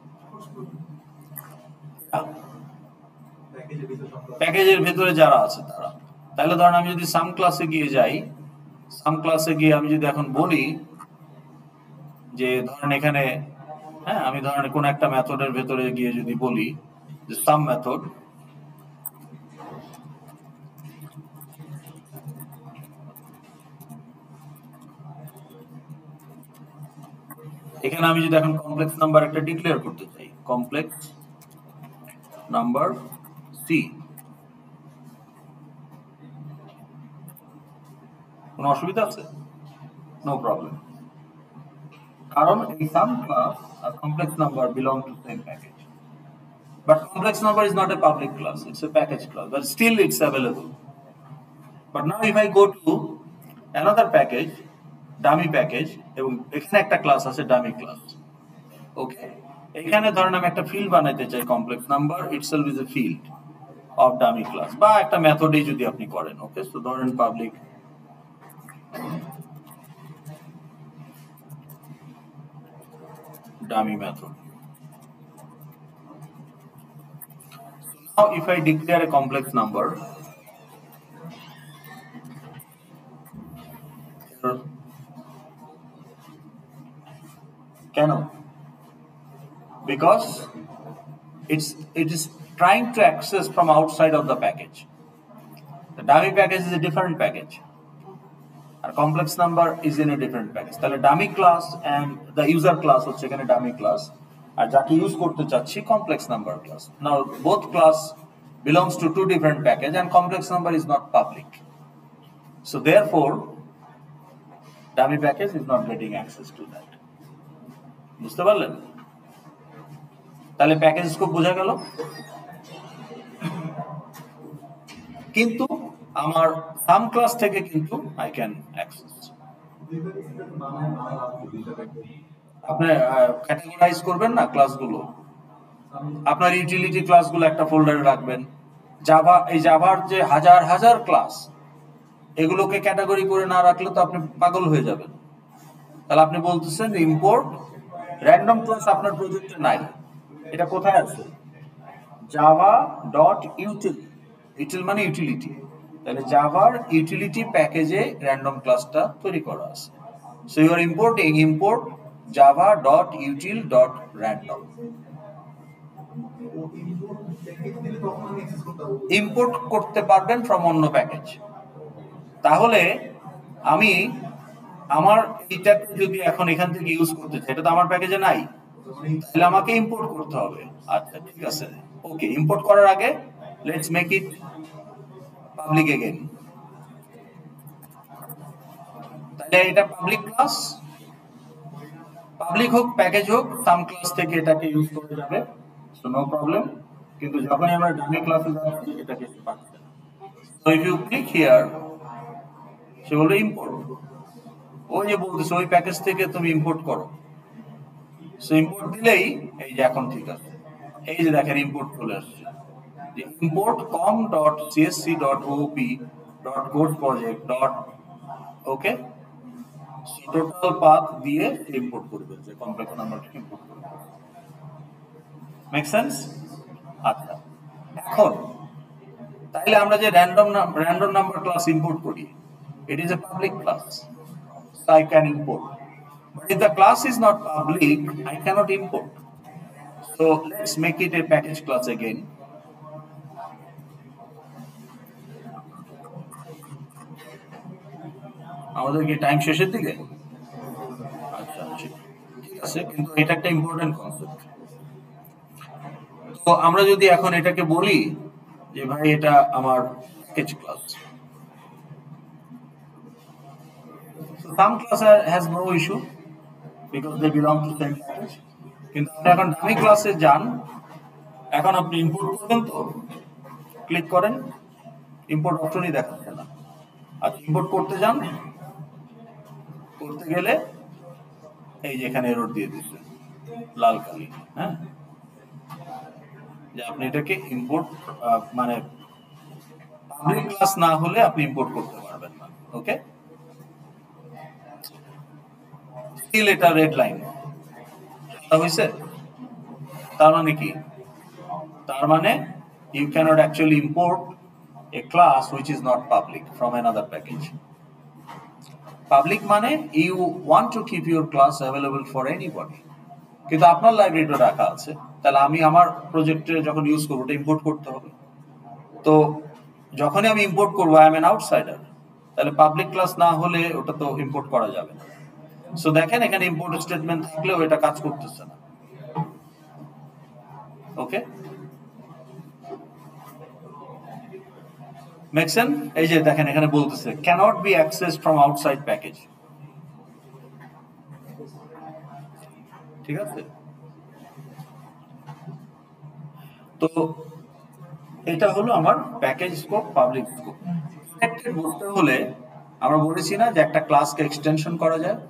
প্যাকেজের ভেতরে যারা আছে তারা। তাহলে ধরেন আমি যদি সাম ক্লাসে গিয়ে যাই, সাম ক্লাসে গিয়ে আমি যদি এখন বলি যে ধরেন এখানে, হ্যাঁ, আমি ধরেন কোন একটা মেথডের ভেতরে গিয়ে যদি বলি যে সাম মেথড, এখানে আমি যদি এখন কমপ্লেক্স নাম্বার একটা ডিক্লেয়ার করতে চাই, কমপ্লেক্স নাম্বার সি, কোনো অসুবিধা আছে? নো প্রবলেম, কারণ এই সাম ক্লাস আর complex number belong to same package, but complex number is not a public class, it's a package class, but still it's available. But now if I go to another package, dummy package, এবং এখানে একটা class আছে dummy class, ওকে, এখানে ধরেন আমি একটা field বানাইতে চাই, complex number itself is a field of dummy class, বা একটা মেথডই যদি আপনি করেন, ওকে। সো ধরেন public dummy method. So now if I declare a complex number, কেন? Because it's it is trying to access from outside of the package. Dummy package is a different package. আর complex number is in a different package. তাহলে dummy class and the user class হচ্ছে এখানে dummy class, আর যাকে use করতে চাচ্ছি complex number class. Now both class belongs to two different package and complex number is not public. So therefore dummy package is not getting access to that. বুঝতে পারলেন? তাহলে package scope বোঝা গেল। কিন্তু আমার সাম ক্লাস থেকে কিন্তু আই ক্যান অ্যাক্সেস। আপনি ক্যাটাগরাইজ করবেন না ক্লাসগুলো, আপনার ইউটিলিটি ক্লাসগুলো একটা ফোল্ডারে রাখবেন। জাভা, এই জাভার যে হাজার হাজার ক্লাস, এগুলোকে ক্যাটাগরি করে না রাখলে তো আপনি পাগল হয়ে যাবেন। তাহলে আপনি বলতেছেন ইম্পোর্ট র্যান্ডম ক্লাস আপনার প্রজেক্টে নাই, এটা কোথায় আছে? জাভা ডট ইউটিল, ইউটিল মানে ইউটিলিটি, তাহলে জাভার ইউটিলিটি প্যাকেজে র্যান্ডম ক্লাসটা তৈরি করা আছে। So you are importing import Java dot util dot random. Import করতে পারবেন ফ্রম অন্য প্যাকেজ। তাহলে আমি আমার এইটাকে যদি এখন এখান থেকে ইউজ করতে চাই, এটা তো আমার প্যাকেজে নাই, তাহলে আমাকে ইম্পোর্ট করতে হবে। আচ্ছা ঠিক আছে, ওকে। ইম্পোর্ট করার আগে let's make it public again. তাহলে এটা পাবলিক ক্লাস, পাবলিক হোক প্যাকেজ হোক, সাম ক্লাস থেকে এটাকে ইউজ করে যাবে, সো নো প্রবলেম। কিন্তু যখনই আমরা ডামি ক্লাসে যাচ্ছি এটাকে পাচ্ছে না। So if you click here, সে বলবে ইম্পোর্ট। ওই যে বলতেছে ওই প্যাকেজ থেকে তুমি ইম্পোর্ট করো। সো ইম্পোর্ট দিলেই এই যে এখন ঠিক আছে, এই যে দেখেন ইম্পোর্ট চলে আসছে। Import com dot CSC dot OP dot code project dot okay, total path দিয়ে ইম্পোর্ট করবে, যে কমপ্লেক্স নাম্বারটা ইম্পোর্ট করবে। Make sense? আচ্ছা, এখন তাইলে আমরা যে random random number class import করি, it is a public class, so I can import. But if the class is not public, I cannot import. So let's make it a package class again. আমাদের কি time শেষের দিকে? আচ্ছা ঠিক আছে, কিন্তু এটা একটা ইম্পর্টেন্ট কনসেপ্ট। তো আমরা যদি এখন এটাকে বলি যে ভাই এটা আমার package class, some class has no issue because they belong to same package. কিন্তু আপনি এখন ডামি ক্লাসে যান, এখন আপনি ইম্পোর্ট করবেন, তো ক্লিক করেন, ইম্পোর্ট অপশনই দেখাচ্ছে না। আর ইম্পোর্ট করতে যান, করতে গেলে এই যে এখানে এরর দিয়ে দিচ্ছে লাল কালি, হ্যাঁ, যে আপনি এটাকে ইম্পোর্ট মানে পাবলিক ক্লাস না হলে আপনি ইম্পোর্ট করতে পারবেন না। ওকে, স্টিল এটা রেড লাইন হয়েছে। তার মানে কি? তার মানে you can't actually import a class which is not public from another package. Public মানে you want to keep your class available for anybody, কিন্তু আপনার লাইব্রেরিটা রাখা আছে, তাহলে আমি আমার প্রজেক্টে যখন ইউজ করবো ওটা ইম্পোর্ট করতে হবে। তো যখনই আমি ইম্পোর্ট করবো, আই এম অ্যান আউটসাইডার, তাহলে পাবলিক ক্লাস না হলে ওটা তো ইম্পোর্ট করা যাবে না। সো দেখেন এখানে ইম্পোর্ট স্টেটমেন্ট থাকলেও এটা কাজ করতেছে না। Okay, make sense? এই যে দেখেন এখানে বলতেছে can't be access from outside package. ঠিক আছে, তো এটা হলো আমার package scope, public scope. Protected বলতে হলে আমরা বলেছি না যে একটা ক্লাসকে এক্সটেনশন করা যায়।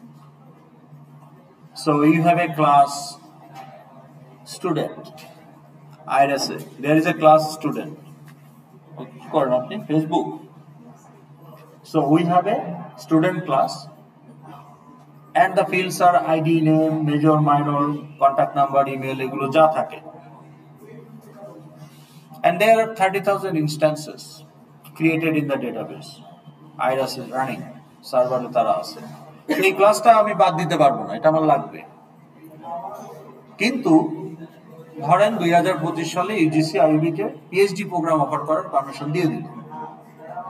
So you have a class student, iRSA. There is a class student. Called not Facebook. So we have a student class, and the fields are I D, name, major, minor, contact number, email, egulo ja thake. And there are thirty thousand instances created in the database. iRSA is running, server e tara ache. এই ক্লাসটা আমি বাদ দিতে পারবো না, এটা আমার লাগবে। কিন্তু ধরেন দুই হাজার পঁচিশ সালে ইউজিসি আইবি কে পিএইচডি প্রোগ্রাম অফার করার পারমিশন দিয়ে দিল।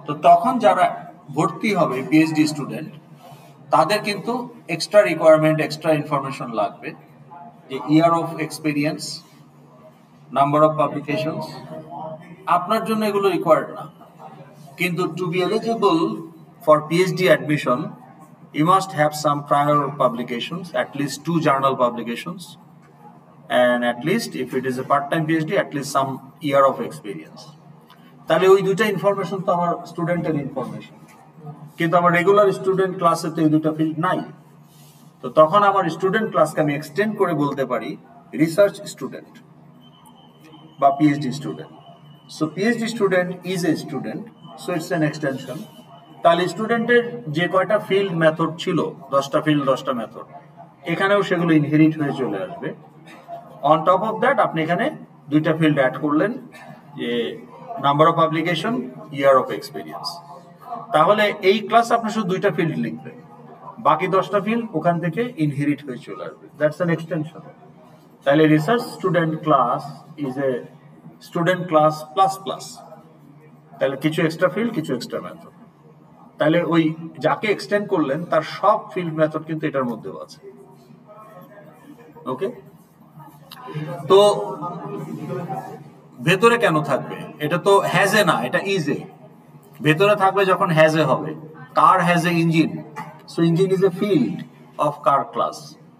তো তখন যারা ভর্তি হবে পিএইচডি স্টুডেন্ট, তাদের কিন্তু এক্সট্রা রিকোয়ারমেন্ট, এক্সট্রা ইনফরমেশন লাগবে, যে year of experience, number of publications. আপনার জন্য এগুলো রিকোয়ার্ড না, কিন্তু to be eligible for PhD admission you must have some prior publications, at least two journal publications, and at least if it is a part-time PhD, at least some year of experience. তাহলে ওই দুটো information তো আমার স্টুডেন্টের information, কিন্তু আমার regular student ক্লাসে তো এই দুটো ফিল্ড নাই। তো তখন আমার স্টুডেন্ট ক্লাসকে আমি এক্সটেন্ড করে বলতে পারি রিসার্চ স্টুডেন্ট বা PhD student. So PhD student is a student, so it's an extension. তাহলে স্টুডেন্টের যে কয়টা ফিল্ড মেথড ছিল, দশটা ফিল্ড দশটা মেথড, এখানেও সেগুলো ইনহেরিট হয়ে চলে আসবে। অন টপ অফ দ্যাট আপনি এখানে দুইটা ফিল্ড অ্যাড করলেন, যে number of publication, year of experience. তাহলে এই ক্লাস আপনি শুধু দুইটা ফিল্ড লিখবেন, বাকি দশটা ফিল্ড ওখান থেকে ইনহেরিট হয়ে চলে আসবে। That's an extension. তাহলে research student class is a student class plus plus. তাহলে কিছু এক্সট্রা ফিল্ড, কিছু এক্সট্রা মেথড। তাহলে ওই যাকে এক্সটেন্ড করলেন তার সব ফিল্ড মেথড কিন্তু এটার মধ্যেও আছে। ওকে, তো ভেতরে কেন থাকবে? এটা তো হ্যাজ এ না, এটা ইজ এ। ভেতরে থাকবে যখন হ্যাজ এ হবে। Car has a engine, so engine is a field of car class.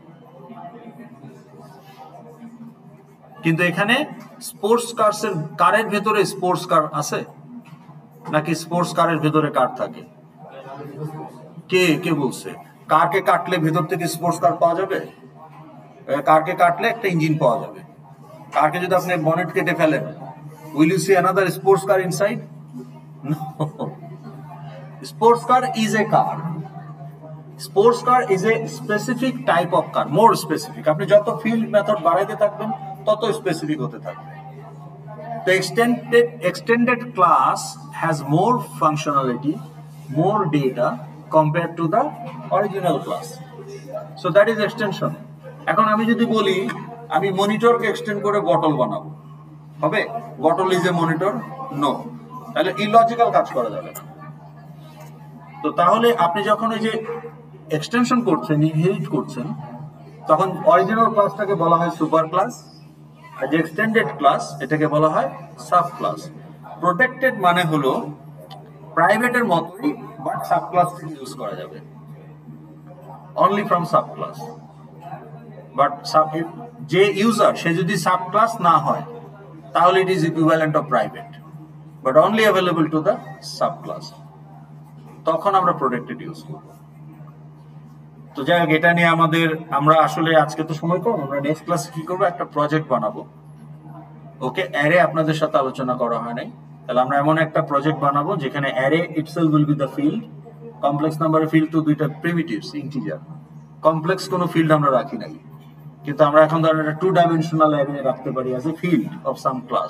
কিন্তু এখানে স্পোর্টস কার্সের, কারের ভেতরে স্পোর্টস কার আছে নাকি স্পোর্টস কারের ভেতরে কার থাকে? কে কে বলছে? কারকে কাটলে ভেতর থেকে স্পোর্টস কার পাওয়া যাবে? কারকে কাটলে একটা ইঞ্জিন পাওয়া যাবে। কারকে যদি আপনি বনেট কেটে ফেলেন, will you see another sports car inside? No. Sports car is a car. Sports car is a specific type of car, more specific. আপনি যত ফিল্ড মেথড বাড়াইতে থাকবেন তত স্পেসিফিক হতে থাকবে। The extended extended class has more functionality, more data compared to the original class. So that is extension. এখন আমি যদি বলি আমি মনিটরকে এক্সটেন্ড করে বটল বানাবো, হবে? Bottle is a monitor? No. তাহলে ইলজিক্যাল কাজ করা যাবে না। তো তাহলে আপনি যখন ওই যে এক্সটেনশন করছেন, ইনহেরিট করছেন, তখন অরিজিনাল ক্লাসটাকে বলা হয় সুপার ক্লাস, আর যে এক্সটেন্ডেড ক্লাস এটাকে বলা হয় সাব ক্লাস। প্রোটেক্টেড মানে হলো প্রাইভেটের মতোই, বাট সাব ক্লাস থেকে ইউজ করা যাবে, only from sub class. But যে ইউজার সে যদি সাব ক্লাস না হয় তাহলে it is equivalent of private, but only available to the sub class. তখন আমরা প্রোটেক্টেড ইউজ করব। তো যাই হোক, এটা নিয়ে আমাদের, আমরা আসলে আজকে তো সময় কম, আমরা নেক্সট ক্লাসে কি করবো, একটা প্রজেক্ট বানাবো। ওকে, অ্যারে আপনাদের সাথে আলোচনা করা হয় নাই, তাহলে আমরা এমন একটা প্রজেক্ট বানাবো যেখানে array itself will be the field. Complex নাম্বারের ফিল্ড তো দুইটা প্রিমিটিভস, ইন্টিজার। কমপ্লেক্স কোনো ফিল্ড আমরা রাখি নাই, কিন্তু আমরা এখন ধরেন একটা টু ডাইমেনশনাল অ্যারে রাখতে পারি as a field of some class.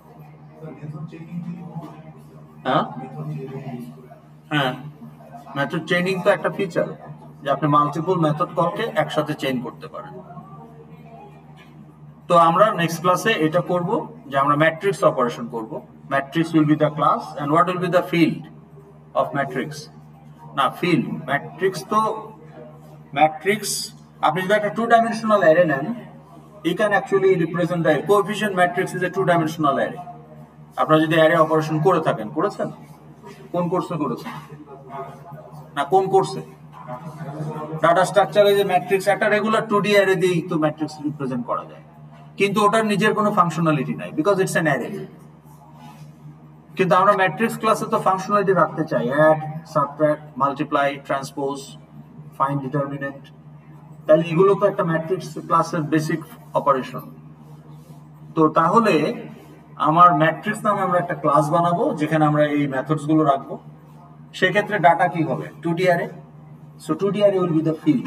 হ্যাঁ হ্যাঁ, মেথড চেইনিং তো একটা ফিচার, যে আপনি মাল্টিপল মেথড কলকে একসাথে চেইন করতে পারেন। তো আমরা নেক্সট ক্লাসে এটা করব যে আমরা ম্যাট্রিক্স অপারেশন করব। Matrix will be the class and what will be the field of matrix. না, ফিল্ড ম্যাট্রিক্স তো ম্যাট্রিক্স, আপনি যদি একটা টু ডাইমেনশনাল অ্যারে নেন, you can actually represent the coefficient matrix is a two dimensional array. আপনারা যদি array operation করে থাকেন, করেছেন? কোন কোর্সে করেছেন? না, কোন কোর্সে? ডাটা স্ট্রাকচারে যে ম্যাট্রিক্স, একটা রেগুলার টু ডি অ্যারে দিয়ে তো ম্যাট্রিক্স রিপ্রেজেন্ট করা যায়, কিন্তু ওটার নিজের কোনো ফাংশনালিটি নাই, বিকজ ইটস অ্যান অ্যারে। কিন্তু আমরা ম্যাট্রিক্স ক্লাসে তো ফাংশনালিটি রাখতে চাই, add, subtract, multiply, transpose, find determinant. তাহলে এগুলো তো একটা ম্যাট্রিক্স ক্লাসের বেসিক অপারেশন। তো তাহলে আমার ম্যাট্রিক্স নামে আমরা একটা ক্লাস বানাবো যেখানে আমরা এই মেথডস গুলো রাখবো। সেক্ষেত্রে ডাটা কি হবে? Two D array. So two D array will be the field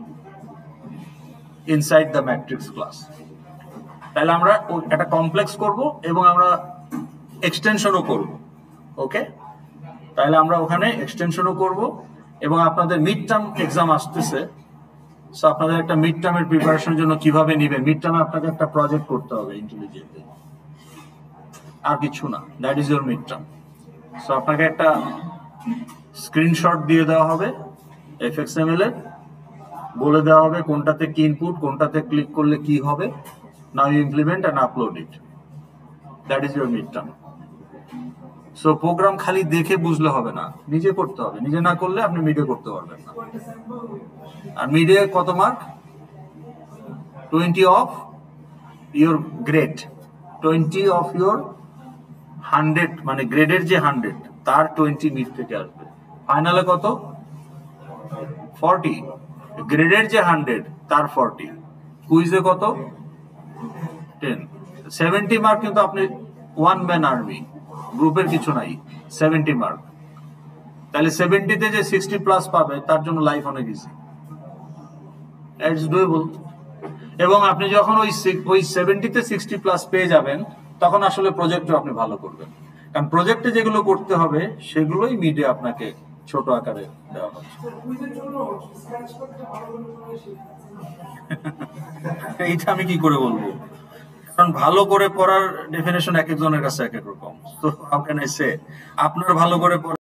inside the matrix class. তাহলে আমরা একটা কমপ্লেক্স করব এবং আমরা এক্সটেনশনও করব। ওকে, তাহলে আমরা ওখানে এক্সটেনশনও করব এবং আপনাদের মিড টার্ম এক্সাম আসতেছে। সো আপনাদের একটা মিড টার্মের প্রিপারেশনের জন্য কিভাবে নেবেন, মিড টার্মে আপনাকে একটা প্রজেক্ট করতে হবে ইন্টেলিজেন্টলি, আর কিছু না। That is your mid term. So আপনাকে একটা স্ক্রিনশট দিয়ে দেওয়া হবে এফএক্সএমএল এর, বলে দেওয়া হবে কোনটাতে কি ইনপুট, কোনটাতে ক্লিক করলে কি হবে। Now you implement and upload it, that is your mid term. So program খালি দেখে বুঝলে হবে না, নিজে করতে হবে। নিজে না করলে আপনি মিডে করতে পারবেন না। আর মিডে কত mark? Twenty of your grade, twenty of your hundred, মানে গ্রেডের যে হান্ড্রেড তার টোয়েন্টি মিড থেকে আসবে। ফাইনালে কত? ফর্টি। গ্রেডের যে হান্ড্রেড তার ফর্টি। কুইজে কত? টেন। সেভেন্টি মার্ক কিন্তু আপনি ওয়ান ম্যান আর্মি, গ্রুপের কিছু নাই, সেভেন্টি মার্ক। তাহলে সেভেন্টিতে যে সিক্সটি প্লাস পাবে তার জন্য লাইফ অনেক ইজি, ইটস ডুয়েবল। এবং আপনি যখন ওই ওই সেভেন্টিতে সিক্সটি প্লাস পেয়ে যাবেন তখন আসলে প্রজেক্টও আপনি ভালো করবেন, কারণ প্রজেক্টে যেগুলো করতে হবে সেগুলোই মিডে আপনাকে ছোট আকারে দেওয়া হচ্ছে। এইটা আমি কি করে বলবো, কারণ ভালো করে পড়ার ডেফিনেশন এক একজনের কাছে এক এক রকম। তো হাউ ক্যান আই সে আপনার ভালো করে পড়া